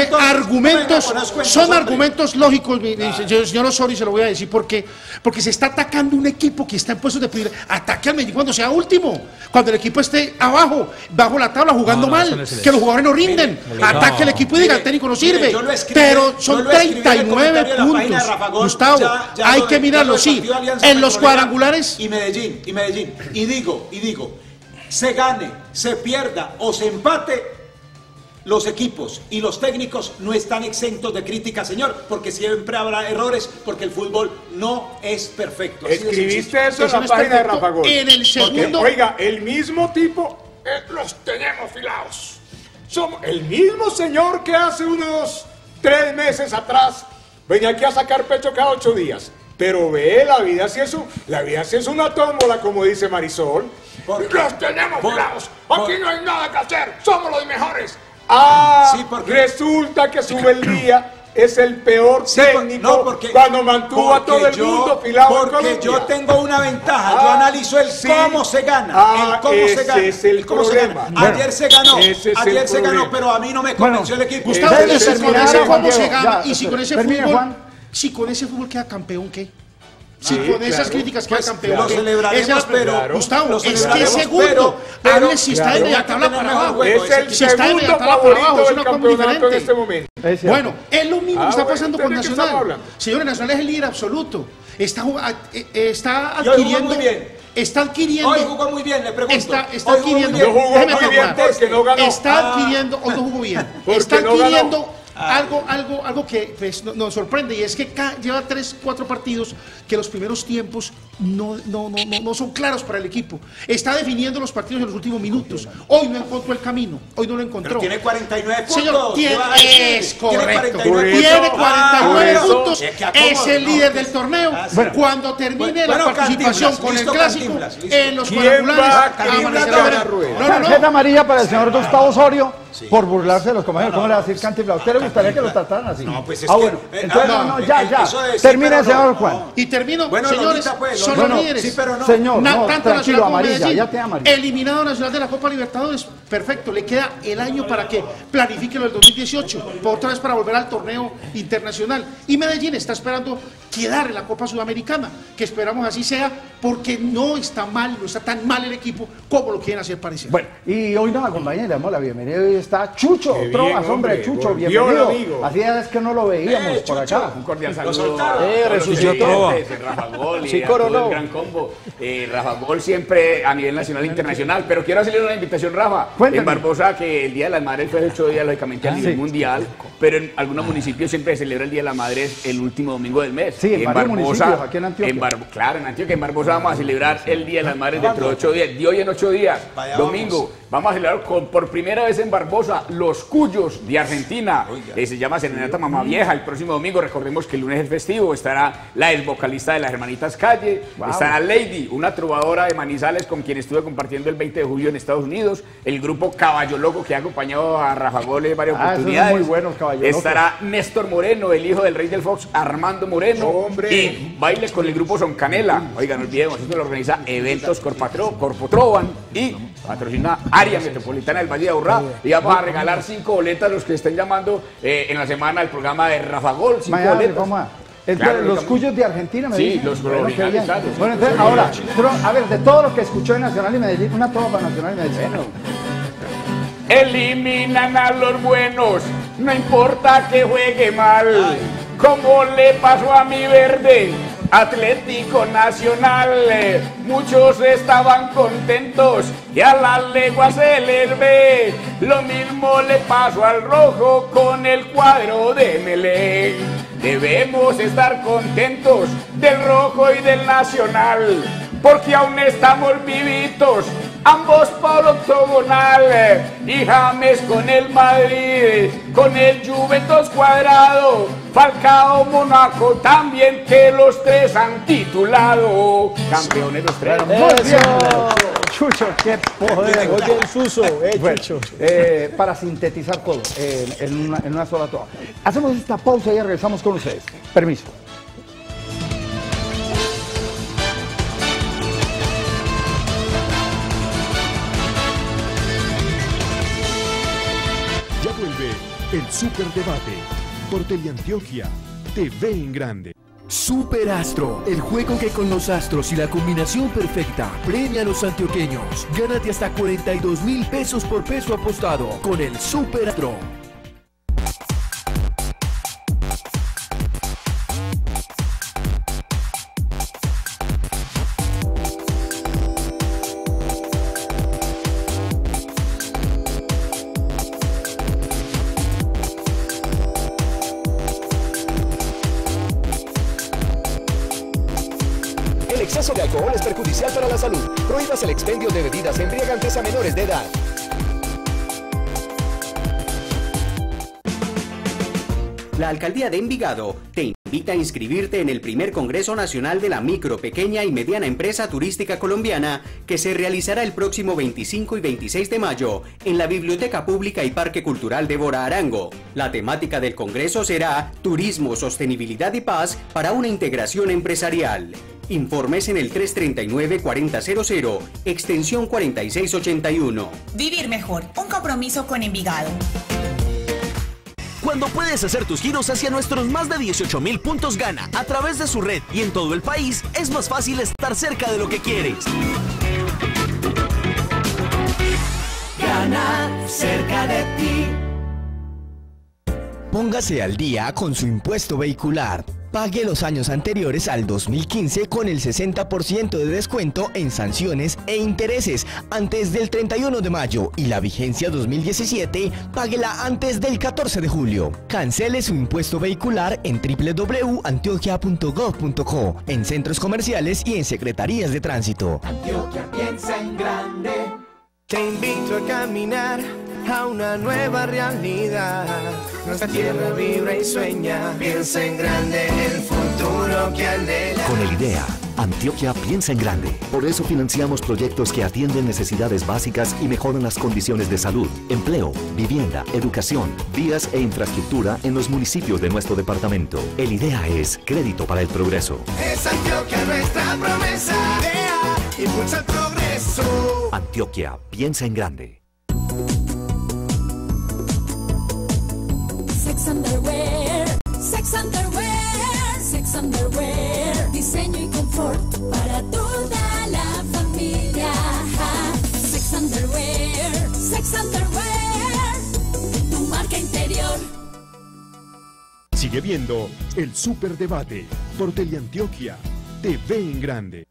argumentos lógicos, señor Osorio, se lo voy a decir, porque se está atacando un equipo que está en puestos de privilegio. Ataque al Medellín cuando sea último, cuando el equipo esté abajo, bajo la tabla, jugando mal, que los jugadores no rinden. Ataque al equipo y diga, el técnico no sirve. Pero son 39 puntos, Gustavo, hay que mirarlo, sí. En los cuadrangulares. Y Medellín. Y digo, se gane, se pierda o se empate, los equipos y los técnicos no están exentos de crítica, señor, porque siempre habrá errores, porque el fútbol no es perfecto. Escribiste eso en la página de Rafa Gol. En el segundo... Oiga, el mismo tipo, los tenemos filados. Somos el mismo señor que hace unos 3 meses atrás venía aquí a sacar pecho cada 8 días. Pero ve, la vida sí es una tómbola, como dice Marisol. Los tenemos filados. Aquí no hay nada que hacer. Somos los mejores. Resulta que Subeldía es el peor técnico cuando mantuvo a todo el mundo filado. Porque yo tengo una ventaja, yo analizo el cómo se gana, Es el problema. Ayer se ganó, pero a mí no me convenció el equipo. Gustavo, si con ese cómo se gana y si con ese fútbol, si con ese fútbol queda campeón, ¿qué? Si con esas críticas queda campeón, lo celebraremos, pero Gustavo, es que segundo, hable si está en la tabla para abajo. Es el segundo favorito del campeonato en este momento. Bueno, es lo mismo que está pasando con Nacional. Señores, Nacional es el líder absoluto. Está adquiriendo. Está adquiriendo. Hoy jugó muy bien, le pregunto. Está adquiriendo. Hoy no jugó bien. Está adquiriendo algo que pues, nos sorprende, y es que lleva 3-4 partidos que los primeros tiempos no son claros para el equipo. Está definiendo los partidos en los últimos minutos. Hoy no encontró el camino, hoy no lo encontró. Pero tiene 49 puntos. Señor, es correcto. Tiene 49 puntos. Es el líder del torneo. Cuando termine la participación con el clásico, en los cuadrangulares, tarjeta amarilla para el señor Gustavo Osorio por burlarse de los compañeros. ¿Cómo le va a decir Cantinflas? ¿A usted le gustaría que lo trataran así? No, pues es bueno, entonces ya. Termina el señor Juan. Y termino, bueno, señores, son los líderes. Sí, pero no. Señor, tanto tranquilo, amarilla, Medellín, ya te amarilla. Eliminado Nacional de la Copa Libertadores, perfecto, le queda el año para que planifique lo del 2018, otra vez para volver al torneo internacional. Y Medellín está esperando quedar en la Copa Sudamericana, que esperamos así sea, porque no está tan mal el equipo como lo quieren hacer parecer. Bueno, y hoy nos acompaña y le damos la bienvenida. Hoy está Chucho, Trovas, hombre, Chucho, bienvenido. Así es que no lo veíamos por acá. Un cordial saludo. Resucitó Trova. Rafa Gol y a todo el gran combo. Rafa Gol siempre a nivel nacional e internacional, pero quiero hacerle una invitación, Rafa. Cuéntame. En Barbosa, que el Día de las Madres fue el 8 días, lógicamente, a nivel mundial, pero en algunos municipios siempre se celebra el Día de las Madres el último domingo del mes. Sí, en varios municipios, aquí en Antioquia. Claro, en Antioquia, en Barbosa vamos a celebrar el Día de las Madres dentro de 8 días. De hoy en 8 días, domingo, vamos a celebrar por primera vez en Barbosa los Cuyos de Argentina. Se llama Serenata Mamá Vieja. El próximo domingo, recordemos que el lunes es festivo, estará la ex vocalista de las Hermanitas Calle, estará Lady, una trovadora de Manizales con quien estuve compartiendo el 20 de julio en Estados Unidos, el grupo Caballo Loco, que ha acompañado a Rafa Gol en varias oportunidades. Muy buenos, Caballo Loco. Estará Néstor Moreno, el hijo del rey del Fox, Armando Moreno, y baile con el grupo Son Canela. Oigan, no olvidemos, esto lo organiza Eventos Corpotrovan y patrocina Área Metropolitana del Valle de Aburrá, y vamos a regalar 5 boletas a los que estén llamando en la semana al programa de Rafa Gol. 5 boletas. Claro, los Cuyos de Argentina, me dicen. Los originales, claro. Bueno, entonces, ahora, a ver, de todo lo que escuchó en Nacional y Medellín, una trova para Nacional y Medellín. Eliminan a los buenos, no importa que juegue mal, como le pasó a mi verde Atlético Nacional. Muchos estaban contentos y a la legua se les ve. Lo mismo le pasó al rojo con el cuadro de Melec. Debemos estar contentos del rojo y del Nacional, porque aún estamos vivitos, ambos por octogonal. Y James con el Madrid, con el Juventus Cuadrado, Falcao, Mónaco también, que los 3 han titulado campeones los 3. Muy bien, Chucho, qué poder. Oye, el Suso, Chucho. Para sintetizar todo en una sola toma. Hacemos esta pausa y regresamos con ustedes. Permiso. Ya vuelve el Superdebate por Teleantioquia, TV en Grande. Superastro, el juego que con los astros y la combinación perfecta premia a los antioqueños. Gánate hasta 42,000 pesos por peso apostado con el Superastro. exceso de alcohol es perjudicial para la salud. Prohíbas el expendio de bebidas embriagantes a menores de edad. La Alcaldía de Envigado te invita a inscribirte en el primer Congreso Nacional de la Micro, Pequeña y Mediana Empresa Turística Colombiana, que se realizará el próximo 25 y 26 de mayo en la Biblioteca Pública y Parque Cultural de Bora Arango. La temática del Congreso será Turismo, Sostenibilidad y Paz para una integración empresarial. Informes en el 339-4000, extensión 4681. Vivir mejor, un compromiso con Envigado. Cuando puedes hacer tus giros hacia nuestros más de 18,000 puntos Gana a través de su red y en todo el país, es más fácil estar cerca de lo que quieres. Gana, cerca de ti. Póngase al día con su impuesto vehicular. Pague los años anteriores al 2015 con el 60% de descuento en sanciones e intereses antes del 31 de mayo y la vigencia 2017, páguela antes del 14 de julio. Cancele su impuesto vehicular en www.antioquia.gov.co, en centros comerciales y en secretarías de tránsito. Antioquia piensa en grande. Te invito a caminar a una nueva realidad. Nuestra tierra vibra y sueña. Piensa en grande el futuro que anhela. Con el IDEA, Antioquia piensa en grande. Por eso financiamos proyectos que atienden necesidades básicas y mejoran las condiciones de salud, empleo, vivienda, educación, vías e infraestructura en los municipios de nuestro departamento. El IDEA es Crédito para el Progreso. Es Antioquia nuestra promesa. IDEA impulsa el progreso. Antioquia piensa en grande. Sex Underwear, Sex Underwear, Sex Underwear, diseño y confort para toda la familia. Sex Underwear, Sex Underwear, tu marca interior. Sigue viendo el Superdebate por Teleantioquia, TV en grande.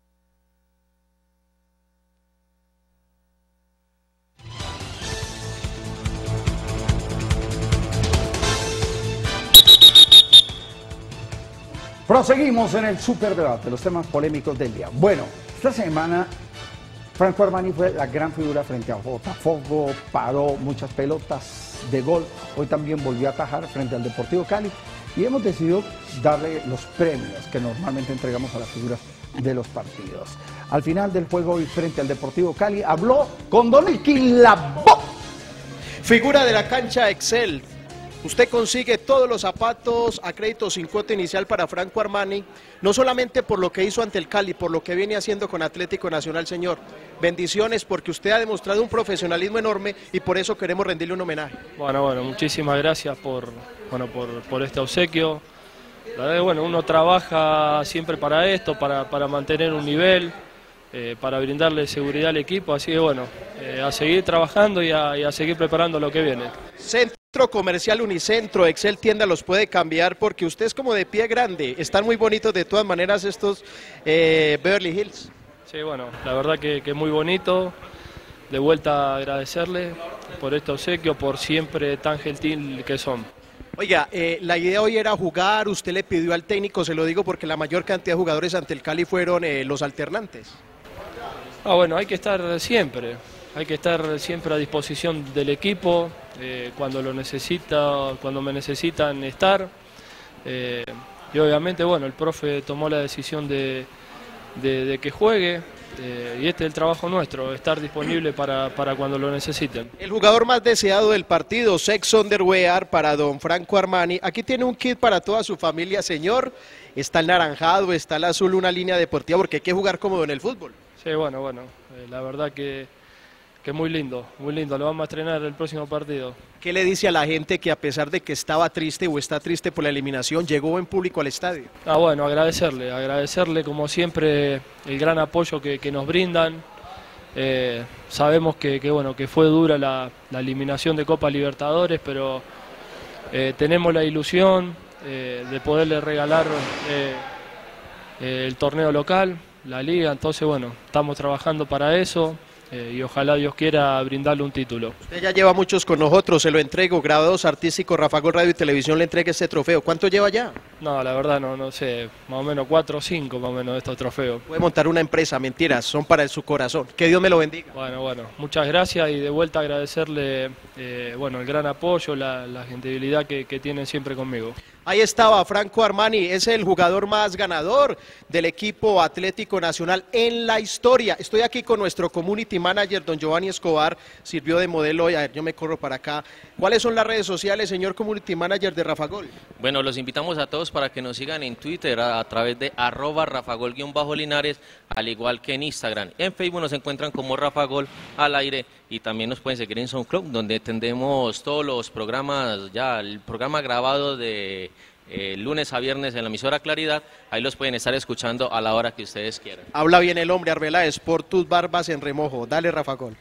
Proseguimos en el Superdebate, los temas polémicos del día. Bueno, esta semana Franco Armani fue la gran figura frente a Botafogo, paró muchas pelotas de gol. Hoy también volvió a atajar frente al Deportivo Cali y hemos decidido darle los premios que normalmente entregamos a las figuras de los partidos. Al final del juego hoy frente al Deportivo Cali habló con Don Elkin Lavoe. Figura de la cancha Excel. Usted consigue todos los zapatos a crédito sin cuota inicial para Franco Armani, no solamente por lo que hizo ante el Cali, por lo que viene haciendo con Atlético Nacional, señor. Bendiciones porque usted ha demostrado un profesionalismo enorme y por eso queremos rendirle un homenaje. Bueno, muchísimas gracias por este obsequio. La verdad, uno trabaja siempre para esto, para mantener un nivel, para brindarle seguridad al equipo, así que a seguir trabajando y a seguir preparando lo que viene. Centro Comercial Unicentro, Excel Tienda los puede cambiar porque usted es como de pie grande, están muy bonitos de todas maneras estos Beverly Hills. Sí, la verdad que muy bonito, de vuelta agradecerle por este obsequio, por siempre tan gentil que son. Oiga, la idea hoy era jugar, usted le pidió al técnico, se lo digo porque la mayor cantidad de jugadores ante el Cali fueron los alternantes. Hay que estar siempre a disposición del equipo, cuando lo necesita, cuando me necesitan estar. Y obviamente, el profe tomó la decisión de que juegue, y este es el trabajo nuestro, estar disponible para cuando lo necesiten. El jugador más deseado del partido, Sex Underwear para don Franco Armani. Aquí tiene un kit para toda su familia, señor. Está el naranjado, está el azul, una línea deportiva, porque hay que jugar cómodo en el fútbol. Sí, la verdad que muy lindo, lo vamos a estrenar el próximo partido. ¿Qué le dice a la gente que a pesar de que estaba triste o está triste por la eliminación, llegó en público al estadio? Agradecerle como siempre el gran apoyo que nos brindan. Sabemos que fue dura la eliminación de Copa Libertadores, pero tenemos la ilusión de poderle regalar el torneo local, la liga, entonces estamos trabajando para eso. Y ojalá Dios quiera brindarle un título. Usted ya lleva muchos con nosotros, se lo entrego, Graduados Artísticos, Rafa Gol Radio y Televisión le entrega este trofeo. ¿Cuánto lleva ya? No, la verdad no sé, más o menos 4 o 5 más o menos de estos trofeos. Puede montar una empresa, mentiras, son para su corazón. Que Dios me lo bendiga. Bueno, muchas gracias y de vuelta agradecerle el gran apoyo, la gentibilidad que tienen siempre conmigo. Ahí estaba Franco Armani, es el jugador más ganador del equipo Atlético Nacional en la historia. Estoy aquí con nuestro community manager, don Giovanni Escobar, sirvió de modelo. A ver, yo me corro para acá. ¿Cuáles son las redes sociales, señor community manager de Rafa Gol? Bueno, los invitamos a todos para que nos sigan en Twitter a través de @RafaGol_Linares, al igual que en Instagram. En Facebook nos encuentran como Rafa Gol al aire y también nos pueden seguir en SoundCloud, donde tendremos todos los programas, ya el programa grabado de lunes a viernes en la emisora Claridad. Ahí los pueden estar escuchando a la hora que ustedes quieran. Habla bien el hombre, Arbeláez, por tus barbas en remojo. Dale, Rafa Gol.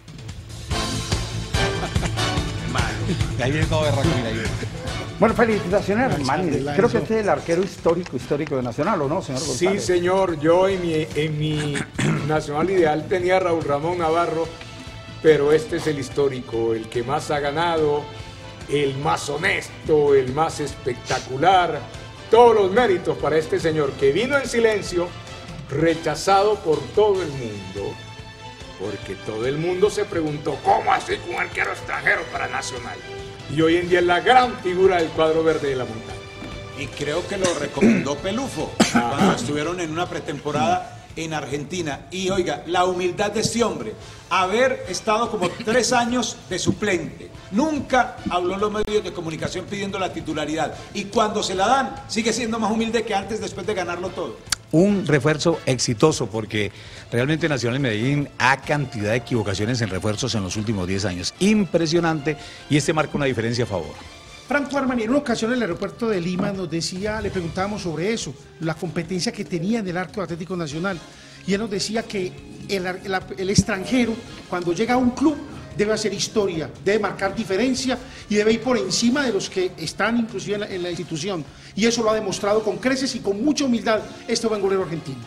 Ahí viene todo berraco, mira ahí. Bueno, felicitaciones, Armani. Creo que este es el arquero histórico de Nacional, ¿o no, señor González? Sí, señor. Yo en mi Nacional ideal tenía a Raúl Ramón Navarro, pero este es el histórico, el que más ha ganado, el más honesto, el más espectacular. Todos los méritos para este señor que vino en silencio, rechazado por todo el mundo, porque todo el mundo se preguntó, ¿cómo así con un arquero extranjero para Nacional? Y hoy en día es la gran figura del cuadro verde de la montaña. Y creo que lo recomendó Pelufo cuando estuvieron en una pretemporada en Argentina. Y oiga, la humildad de este hombre, haber estado como 3 años de suplente. Nunca habló en los medios de comunicación pidiendo la titularidad. Y cuando se la dan, sigue siendo más humilde que antes después de ganarlo todo. Un refuerzo exitoso porque realmente Nacional Medellín ha cantidad de equivocaciones en refuerzos en los últimos 10 años. Impresionante y este marca una diferencia a favor. Franco Armani, en una ocasión en el aeropuerto de Lima nos decía, le preguntábamos sobre eso, la competencia que tenía en el arco Atlético Nacional. Y él nos decía que el extranjero, cuando llega a un club, debe hacer historia, debe marcar diferencia y debe ir por encima de los que están inclusive en la institución. Y eso lo ha demostrado con creces y con mucha humildad este buen golero argentino.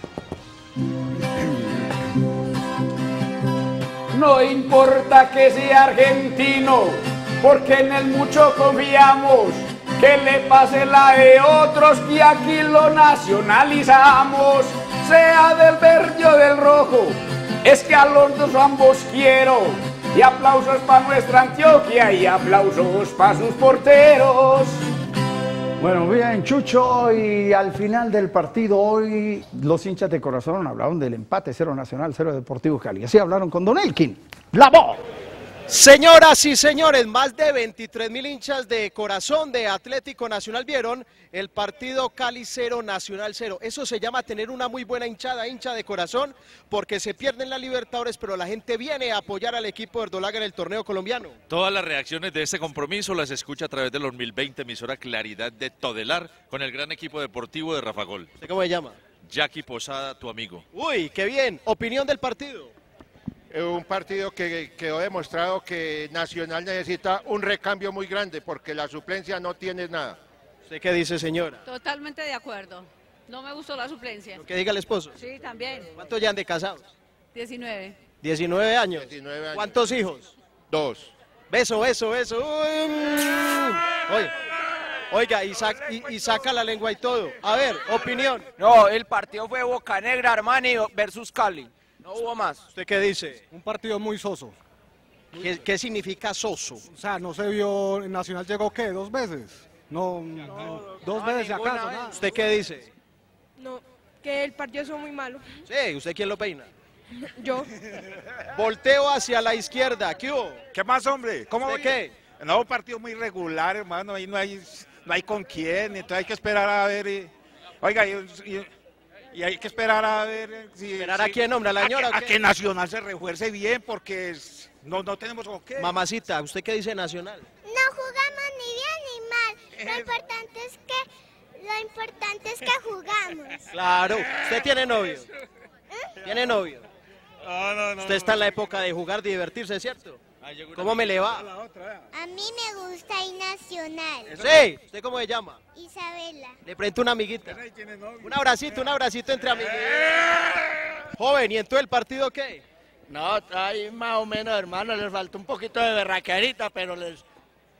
No importa que sea argentino, porque en él mucho confiamos. Que le pase la de otros, que aquí lo nacionalizamos. Sea del verde o del rojo, es que a los dos ambos quiero. Y aplausos para nuestra Antioquia y aplausos para sus porteros. Bueno, bien, Chucho, y al final del partido hoy los hinchas de corazón hablaron del empate 0 Nacional, 0 Deportivo Cali. Así hablaron con Don Elkin. ¡La voz! Señoras y señores, más de 23.000 hinchas de corazón de Atlético Nacional vieron el partido Cali 0, Nacional 0. Eso se llama tener una muy buena hinchada, hincha de corazón, porque se pierden las Libertadores, pero la gente viene a apoyar al equipo de Verdolaga en el torneo colombiano. Todas las reacciones de este compromiso las escucha a través de los 1020 emisora Claridad de Todelar con el gran equipo deportivo de Rafa Gol. ¿Usted cómo se llama? Jackie Posada, tu amigo. Uy, qué bien. ¿Opinión del partido? Un partido que quedó demostrado que Nacional necesita un recambio muy grande porque la suplencia no tiene nada. ¿Usted qué dice, señora? Totalmente de acuerdo. No me gustó la suplencia. ¿Lo que diga el esposo? Sí, también. ¿Cuántos ya han de casados? 19. 19 años. 19 años. ¿Cuántos hijos? 2. Beso. Oiga, y saca la lengua y todo. A ver, opinión. No, el partido fue Bocanegra, Armani versus Cali. No hubo más. ¿Usted qué dice? Un partido muy soso. ¿Qué significa soso? O sea, no se vio, Nacional llegó, ¿qué? ¿2 veces? No, 2 veces si acaso, nada. ¿Usted qué dice? No, que el partido fue muy malo. Sí, ¿usted quién lo peina? Yo. Volteo hacia la izquierda, ¿qué hubo? ¿Qué más, hombre? ¿Cómo ¿De qué? No, un partido muy regular, hermano, ahí no hay con quién, entonces hay que esperar a ver. Oiga, y hay que esperar a ver si... ¿Esperar a quién, hombre? ¿A la señora? A que Nacional se refuerce bien, porque no tenemos con qué. Mamacita, ¿usted qué dice Nacional? No jugamos ni bien ni mal. Lo importante es que jugamos. Claro. ¿Usted tiene novio? ¿Tiene novio? No. Usted está en la época de jugar, de divertirse, ¿cierto? ¿Cómo me le va? A mí me gusta ir Nacional. Sí. ¿Usted cómo se llama? Isabela. Le presento una amiguita. Un abracito entre amiguitos. Joven, ¿y en todo el partido qué? No, ahí más o menos, hermano, les faltó un poquito de berraquerita, pero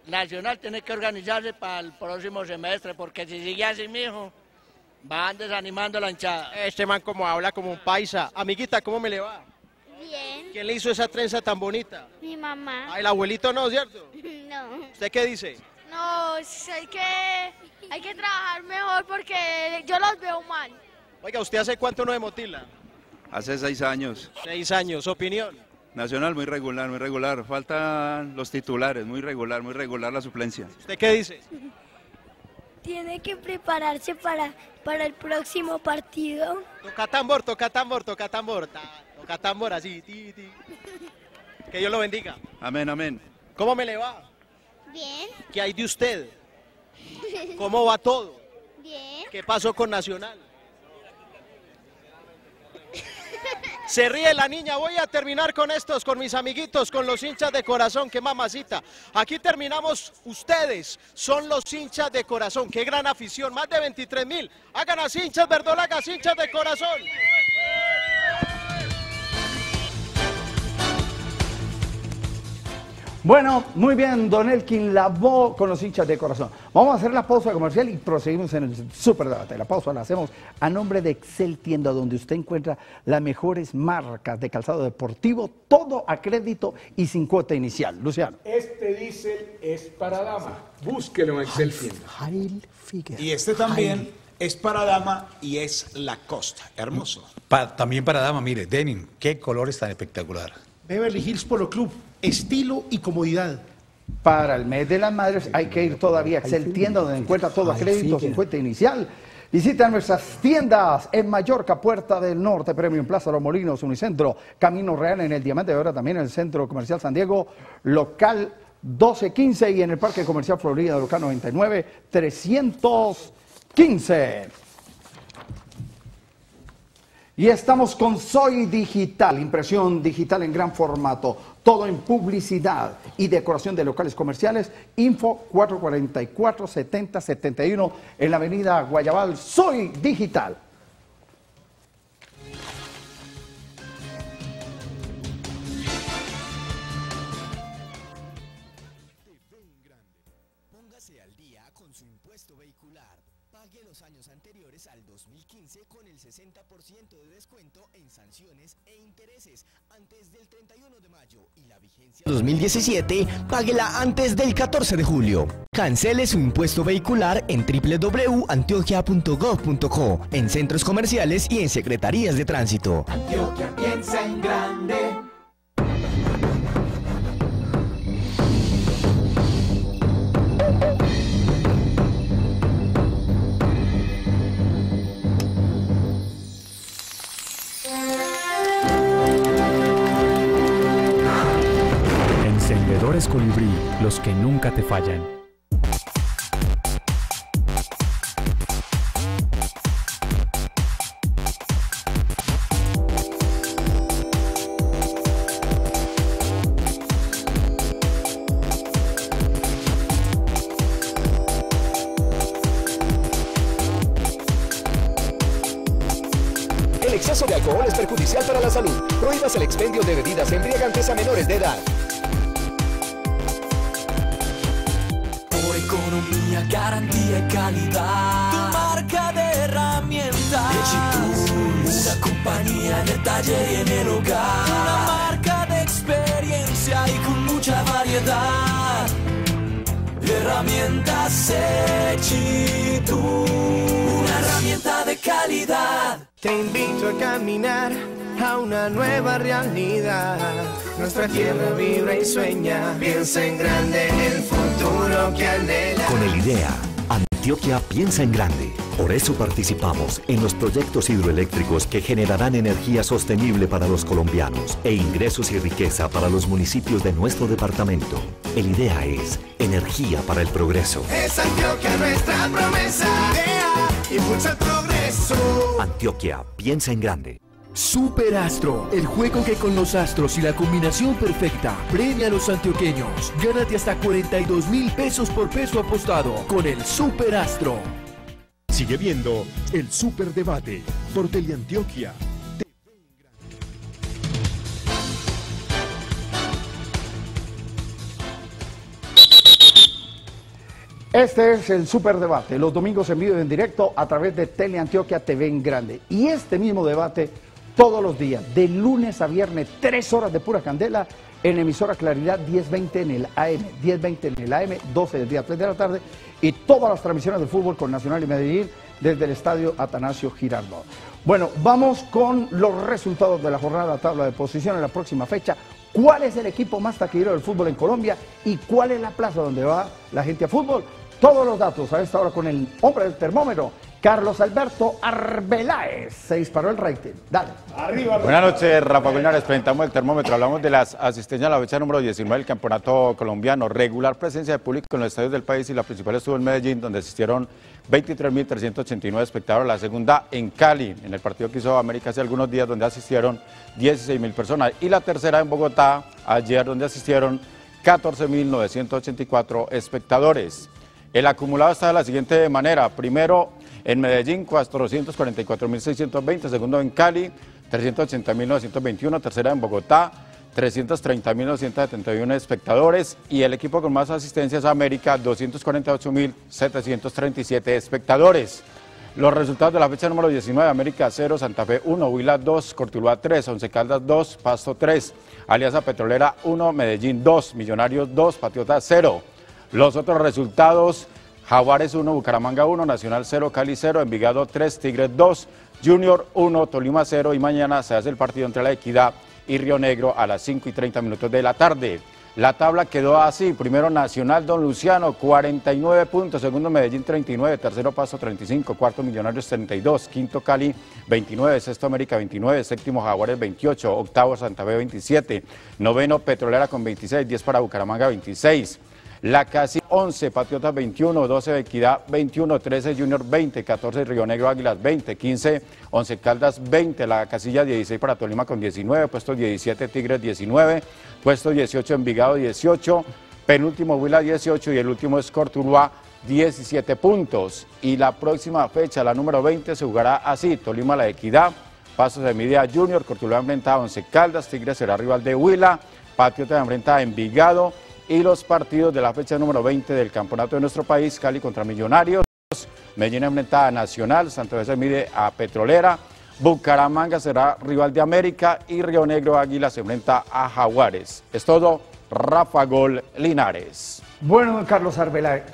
Nacional tiene que organizarse para el próximo semestre, porque si sigue así, mijo, van desanimando la hinchada. Este man como habla como un paisa. Amiguita, ¿cómo me le va? Bien. ¿Quién le hizo esa trenza tan bonita? Mi mamá. Ah, el abuelito no, ¿cierto? No. ¿Usted qué dice? No, hay que trabajar mejor porque yo los veo mal. Oiga, ¿usted hace cuánto no de Motila? Hace 6 años. 6 años, ¿opinión? Nacional muy regular. Faltan los titulares, muy regular la suplencia. ¿Usted qué dice? Tiene que prepararse para el próximo partido. Toca tambor. Toca tambor así. Que Dios lo bendiga. Amén. ¿Cómo me le va? Bien. ¿Qué hay de usted? ¿Cómo va todo? Bien. ¿Qué pasó con Nacional? Se ríe la niña. Voy a terminar con mis amiguitos, con los hinchas de corazón. ¡Qué mamacita! Aquí terminamos. Ustedes son los hinchas de corazón. ¡Qué gran afición! Más de 23.000. Hagan así, hinchas verdolagas, hinchas de corazón. Bueno, muy bien, don Elkin Lavoe con los hinchas de corazón. Vamos a hacer la pausa comercial y proseguimos en el superdebate. La pausa la hacemos a nombre de Excel Tienda, donde usted encuentra las mejores marcas de calzado deportivo, todo a crédito y sin cuota inicial. Luciano. Este diésel es para dama. Búsquelo en Excel Tienda. Y este también es para dama y es Lacoste. Hermoso. También para dama, mire, denim, qué colores tan espectacular. Beverly Hills Polo Club, estilo y comodidad. Para el mes de las madres hay que ir todavía a Excel Tienda, donde encuentra todo a crédito sin cuenta inicial. Visita nuestras tiendas en Mallorca, Puerta del Norte, Premium Plaza Los Molinos, Unicentro, Camino Real en el Diamante de Oro, también en el Centro Comercial San Diego, local 1215 y en el Parque Comercial Florida, local 99, 315. Y estamos con Soy Digital, impresión digital en gran formato, todo en publicidad y decoración de locales comerciales. Info 444-7071 en la avenida Guayabal. Soy Digital. Póngase al día con su impuesto vehicular. Pague los años anteriores al 2015 con el 60% de descuento en sanciones e intereses antes del 31 de mayo y la vigencia 2017, páguela antes del 14 de julio. Cancele su impuesto vehicular en www.antioquia.gov.co, en centros comerciales y en secretarías de tránsito. Antioquia piensa en grande. Encendedores Colibrí, los que nunca te fallan. El exceso de alcohol es perjudicial para la salud. Prohíbas el expendio de bebidas embriagantes a menores de edad. Economía, garantía y calidad. Tu marca de herramientas. Una compañía en el taller y en el hogar. Una marca de experiencia y con mucha variedad. Herramientas Echitu. Una herramienta de calidad. Te invito a caminar a una nueva realidad. Nuestra tierra vibra y sueña. Piensa en grande el futuro que anhela. Con el IDEA, Antioquia piensa en grande. Por eso participamos en los proyectos hidroeléctricos que generarán energía sostenible para los colombianos e ingresos y riqueza para los municipios de nuestro departamento. El IDEA es energía para el progreso. Es Antioquia nuestra promesa. IDEA impulsa el progreso. Antioquia piensa en grande. Superastro, el juego que con los astros y la combinación perfecta premia a los antioqueños. Gánate hasta 42.000 pesos por peso apostado con el Superastro. Sigue viendo el Superdebate por Teleantioquia. Este es el Superdebate, los domingos en vivo y en directo a través de Teleantioquia TV en Grande. Y este mismo debate todos los días, de lunes a viernes, 3 horas de pura candela en emisora Claridad 1020 en el AM, 1020 en el AM, 12 del día, 3 de la tarde, y todas las transmisiones de fútbol con Nacional y Medellín desde el estadio Atanasio Girardot. Bueno, vamos con los resultados de la jornada, la tabla de posición en la próxima fecha. ¿Cuál es el equipo más taquillero del fútbol en Colombia y cuál es la plaza donde va la gente a fútbol? Todos los datos a esta hora con el hombre del termómetro, Carlos Alberto Arbeláez. Se disparó el rating. Dale. Arriba. Buenas noches, Rafa Linares. Presentamos el termómetro. Hablamos de las asistencias a la fecha número 19 del campeonato colombiano. Regular presencia de público en los estadios del país y la principal estuvo en Medellín, donde asistieron 23.389 espectadores. La segunda en Cali, en el partido que hizo América hace algunos días, donde asistieron 16.000 personas. Y la tercera en Bogotá, ayer, donde asistieron 14.984 espectadores. El acumulado está de la siguiente manera. Primero en Medellín, 444.620. Segundo en Cali, 380.921. Tercera en Bogotá, 330.971 espectadores. Y el equipo con más asistencias, América, 248.737 espectadores. Los resultados de la fecha número 19, América 0, Santa Fe 1, Huila 2, Cortuluá 3, Once Caldas 2, Pasto 3, Alianza Petrolera 1, Medellín 2, Millonarios 2, Patriotas 0. Los otros resultados, Jaguares 1, Bucaramanga 1, Nacional 0, Cali 0, Envigado 3, Tigres 2, Junior 1, Tolima 0 y mañana se hace el partido entre La Equidad y Río Negro a las 5:30 de la tarde. La tabla quedó así: primero Nacional Don Luciano, 49 puntos, segundo Medellín 39, tercero Pasto 35, cuarto Millonarios 32, quinto Cali 29, sexto América 29, séptimo Jaguares 28, octavo Santa Fe 27, noveno Petrolera con 26, 10 para Bucaramanga 26. La casi 11, Patriotas 21, 12 Equidad 21, 13 Junior 20, 14 Río Negro Águilas 20, 15 Once Caldas 20, la casilla 16 para Tolima con 19, puesto 17 Tigres 19, puesto 18 Envigado 18, penúltimo Huila 18 y el último es Cortuluá 17 puntos. Y la próxima fecha, la número 20, se jugará así: Tolima La Equidad, Pasos de Media Junior, Cortuluá enfrenta a Once Caldas, Tigres será rival de Huila, Patriotas enfrenta a Envigado. Y los partidos de la fecha número 20 del campeonato de nuestro país: Cali contra Millonarios, Medellín enfrenta a Nacional, Santa Fe se mide a Petrolera, Bucaramanga será rival de América y Río Negro Águila se enfrenta a Jaguares. Es todo, Rafa Gol Linares. Bueno, don Carlos Arbeláez,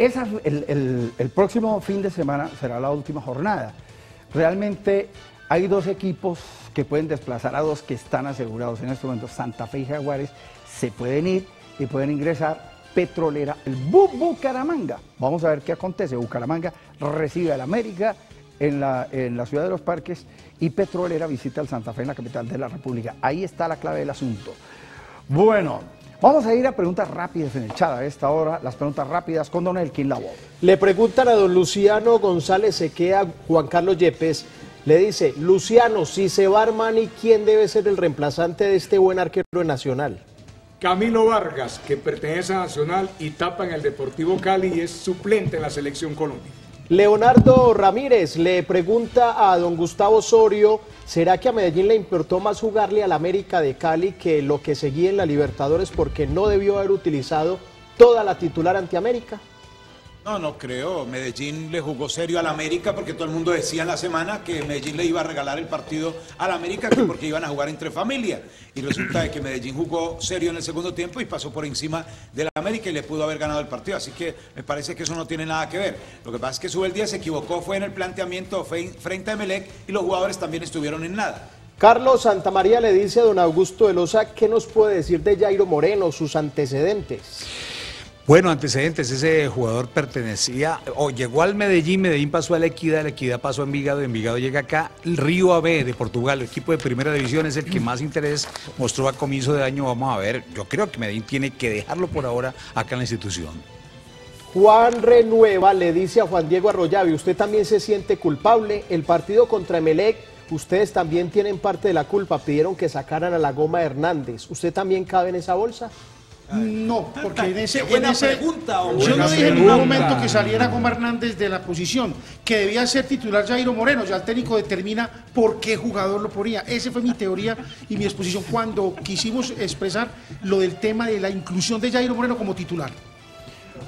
el próximo fin de semana será la última jornada. Realmente hay dos equipos que pueden desplazar a dos que están asegurados en este momento. Santa Fe y Jaguares se pueden ir y pueden ingresar Petrolera, el Bucaramanga. Vamos a ver qué acontece. Bucaramanga recibe al América en la ciudad de los Parques y Petrolera visita al Santa Fe en la capital de la República. Ahí está la clave del asunto. Bueno, vamos a ir a preguntas rápidas en el chat a esta hora. Las preguntas rápidas con don Elkin Lavoe. Le preguntan a don Luciano González Sequea, Juan Carlos Yepes. Le dice: Luciano, si se va Armani, ¿quién debe ser el reemplazante de este buen arquero de Nacional? Camilo Vargas, que pertenece a Nacional y tapa en el Deportivo Cali y es suplente en la Selección Colombia. Leonardo Ramírez le pregunta a don Gustavo Osorio: ¿será que a Medellín le importó más jugarle al América de Cali que lo que seguía en la Libertadores porque no debió haber utilizado toda la titular ante América? No, no creo. Medellín le jugó serio al América porque todo el mundo decía en la semana que Medellín le iba a regalar el partido al América porque iban a jugar entre familia. Y resulta de que Medellín jugó serio en el segundo tiempo y pasó por encima del América y le pudo haber ganado el partido. Así que me parece que eso no tiene nada que ver. Lo que pasa es que Subeldía se equivocó, fue en el planteamiento frente a Emelec y los jugadores también estuvieron en nada. Carlos Santamaría le dice a don Augusto de Loza: ¿qué nos puede decir de Jairo Moreno, sus antecedentes? Bueno, antecedentes: ese jugador pertenecía, llegó al Medellín, Medellín pasó a La Equidad pasó a Envigado, Envigado llega acá, el Río Ave de Portugal, el equipo de primera división es el que más interés mostró a comienzo de año. Vamos a ver, yo creo que Medellín tiene que dejarlo por ahora acá en la institución. Juan Renueva le dice a Juan Diego Arroyabe: ¿usted también se siente culpable? El partido contra Emelec, ustedes también tienen parte de la culpa, pidieron que sacaran a la Goma Hernández, ¿usted también cabe en esa bolsa? No, porque en ese pregunta, yo no dije en ningún momento que saliera Goma Hernández de la posición, que debía ser titular Jairo Moreno. Ya el técnico determina por qué jugador lo ponía. Esa fue mi teoría y mi exposición cuando quisimos expresar lo del tema de la inclusión de Jairo Moreno como titular.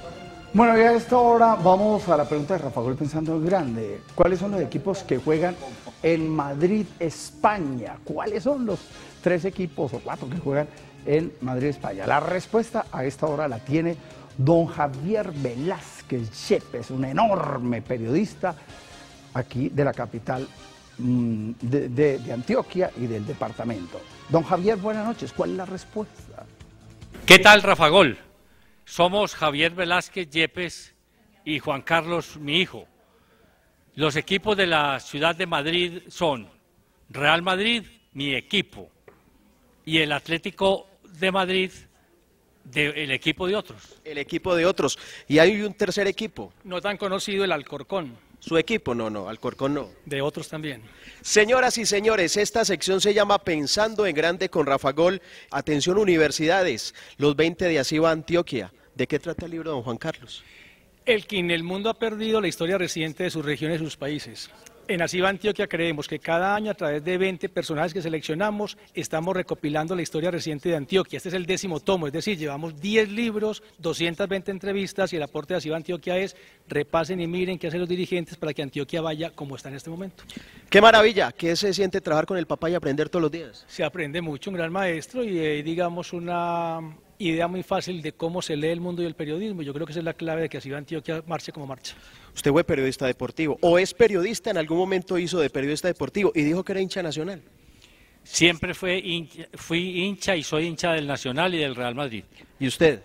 Bueno, y a esta hora vamos a la pregunta de Rafa Gol pensando en grande. ¿Cuáles son los equipos que juegan en Madrid, España? ¿Cuáles son los 3 equipos o 4 que juegan en Madrid, España? La respuesta a esta hora la tiene don Javier Velázquez Yepes, un enorme periodista aquí de la capital de Antioquia y del departamento. Don Javier, buenas noches. ¿Cuál es la respuesta? ¿Qué tal, Rafa Gol? Somos Javier Velázquez Yepes y Juan Carlos, mi hijo. Los equipos de la ciudad de Madrid son Real Madrid, mi equipo, y el Atlético de Madrid, el equipo de otros. El equipo de otros. ¿Y hay un tercer equipo? No tan conocido, el Alcorcón. ¿Su equipo? No, Alcorcón no. De otros también. Señoras y señores, esta sección se llama Pensando en Grande con Rafa Gol. Atención universidades, los 20 de Asiva, Antioquia. ¿De qué trata el libro, don Juan Carlos? El mundo ha perdido la historia reciente de sus regiones y sus países. En Asiva Antioquia creemos que cada año a través de 20 personajes que seleccionamos estamos recopilando la historia reciente de Antioquia. Este es el 10º tomo, es decir, llevamos 10 libros, 220 entrevistas y el aporte de Asiva Antioquia es repasen y miren qué hacen los dirigentes para que Antioquia vaya como está en este momento. ¡Qué maravilla! ¿Qué se siente trabajar con el papá y aprender todos los días? Se aprende mucho, un gran maestro y digamos una idea muy fácil de cómo se lee el mundo y el periodismo. Yo creo que esa es la clave de que Asiva Antioquia marche como marcha. Usted fue periodista deportivo, o es periodista, en algún momento hizo de periodista deportivo y dijo que era hincha nacional. Siempre fui hincha y soy hincha del Nacional y del Real Madrid. ¿Y usted?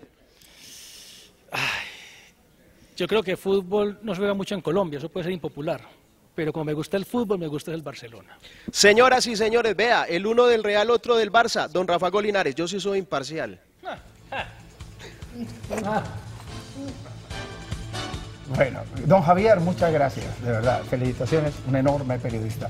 Yo creo que fútbol no se juega mucho en Colombia, eso puede ser impopular. Pero como me gusta el fútbol, me gusta el Barcelona. Señoras y señores, vea, el uno del Real, otro del Barça, don Rafa Gol Linares, yo sí soy imparcial. Bueno, don Javier, muchas gracias, de verdad, felicitaciones, un enorme periodista.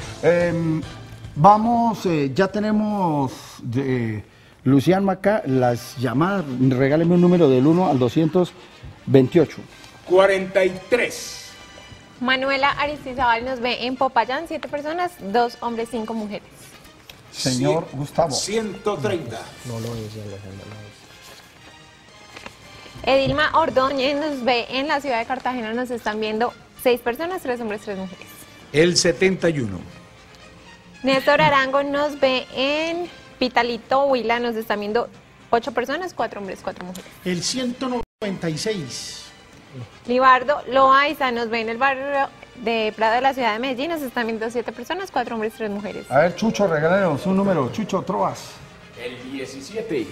Ya tenemos Lucián Macá, las llamadas, regáleme un número del 1 al 228. 43. Manuela Aristizábal nos ve en Popayán, 7 personas, 2 hombres, 5 mujeres. Señor Gustavo. 130. No lo es, Edilma Ordóñez nos ve en la ciudad de Cartagena, nos están viendo 6 personas, 3 hombres, 3 mujeres. El 71. Néstor Arango nos ve en Pitalito, Huila, nos están viendo 8 personas, 4 hombres, 4 mujeres. El 196. Libardo Loaiza nos ve en el barrio de Prado de la ciudad de Medellín, nos están viendo 7 personas, 4 hombres, 3 mujeres. A ver, Chucho, regálenos un número, Chucho Troas. El 17.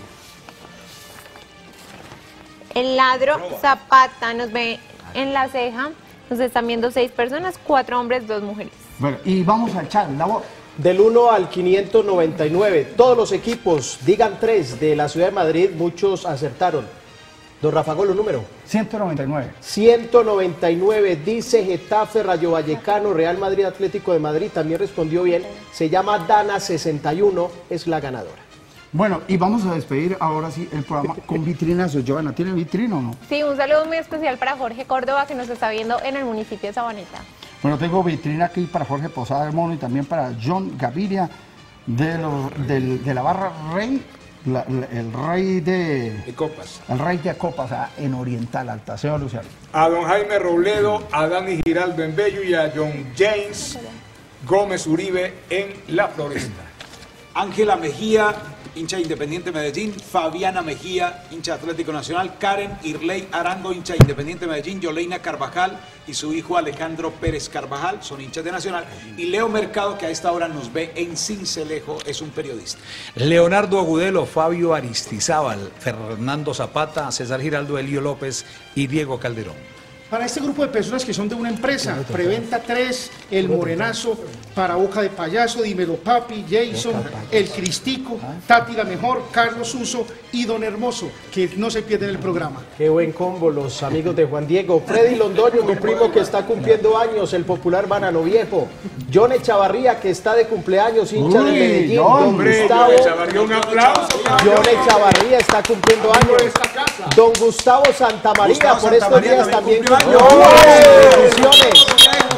El Ladro Zapata nos ve en La Ceja, nos están viendo 6 personas, 4 hombres, 2 mujeres. Bueno, y vamos al chat, la voz. Del 1 al 599, todos los equipos, digan 3 de la ciudad de Madrid, muchos acertaron. Don Rafa Gol, ¿un número? 199. 199, dice Getafe, Rayo Vallecano, Real Madrid, Atlético de Madrid, también respondió bien, se llama Dana 61, es la ganadora. Bueno, y vamos a despedir ahora sí el programa con vitrinazos. Giovanna, ¿tiene vitrina o no? Sí, un saludo muy especial para Jorge Córdoba, que nos está viendo en el municipio de Sabaneta. Bueno, tengo vitrina aquí para Jorge Posada del Mono y también para John Gaviria de la barra Rey, el rey de copas. El rey de copas en Oriental Alta. Señor Luciano. A don Jaime Robledo, a Dani Giraldo en Bello y a John James Gómez Uribe en La Floresta. Ángela Mejía, hincha de Independiente Medellín, Fabiana Mejía, hincha de Atlético Nacional, Karen Irley Arango, hincha de Independiente Medellín, Yoleina Carvajal y su hijo Alejandro Pérez Carvajal, son hinchas de Nacional, y Leo Mercado, que a esta hora nos ve en Cincelejo, es un periodista. Leonardo Agudelo, Fabio Aristizábal, Fernando Zapata, César Giraldo, Elio López y Diego Calderón. Para este grupo de personas que son de una empresa, Preventa 3, El Morenazo, Para Boca de Payaso, Dímelo Papi, Jason, El Cristico, Tati la Mejor, Carlos Uso y Don Hermoso, que no se pierden el programa. Qué buen combo, los amigos de Juan Diego. Freddy Londoño, mi primo que está cumpliendo años, el popular Banano Viejo. John Echavarría, que está de cumpleaños, hincha de Medellín. Don Gustavo. Un aplauso. John Echavarría está cumpliendo años. Don Gustavo Santamaría, por estos días también.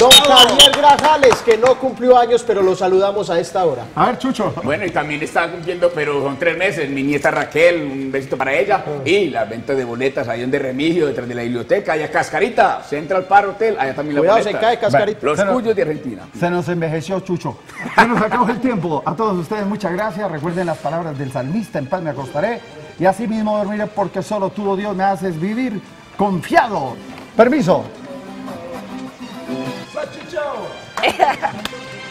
Don Javier Grajales, que no cumplió años, pero lo saludamos a esta hora. A ver, Chucho. Bueno, y también está cumpliendo, pero son 3 meses. Mi nieta Raquel, un besito para ella. Y la venta de boletas ahí donde Remigio, detrás de la biblioteca. Allá Cascarita, Central Park Hotel. Allá también la boleta. Cuidado, se cae Cascarita. Los cuyos de Argentina. Se nos envejeció, Chucho. Se nos acabó el tiempo. A todos ustedes, muchas gracias. Recuerden las palabras del salmista: en paz me acostaré y así mismo dormiré, porque solo tú, oh Dios, me haces vivir confiado. Permiso.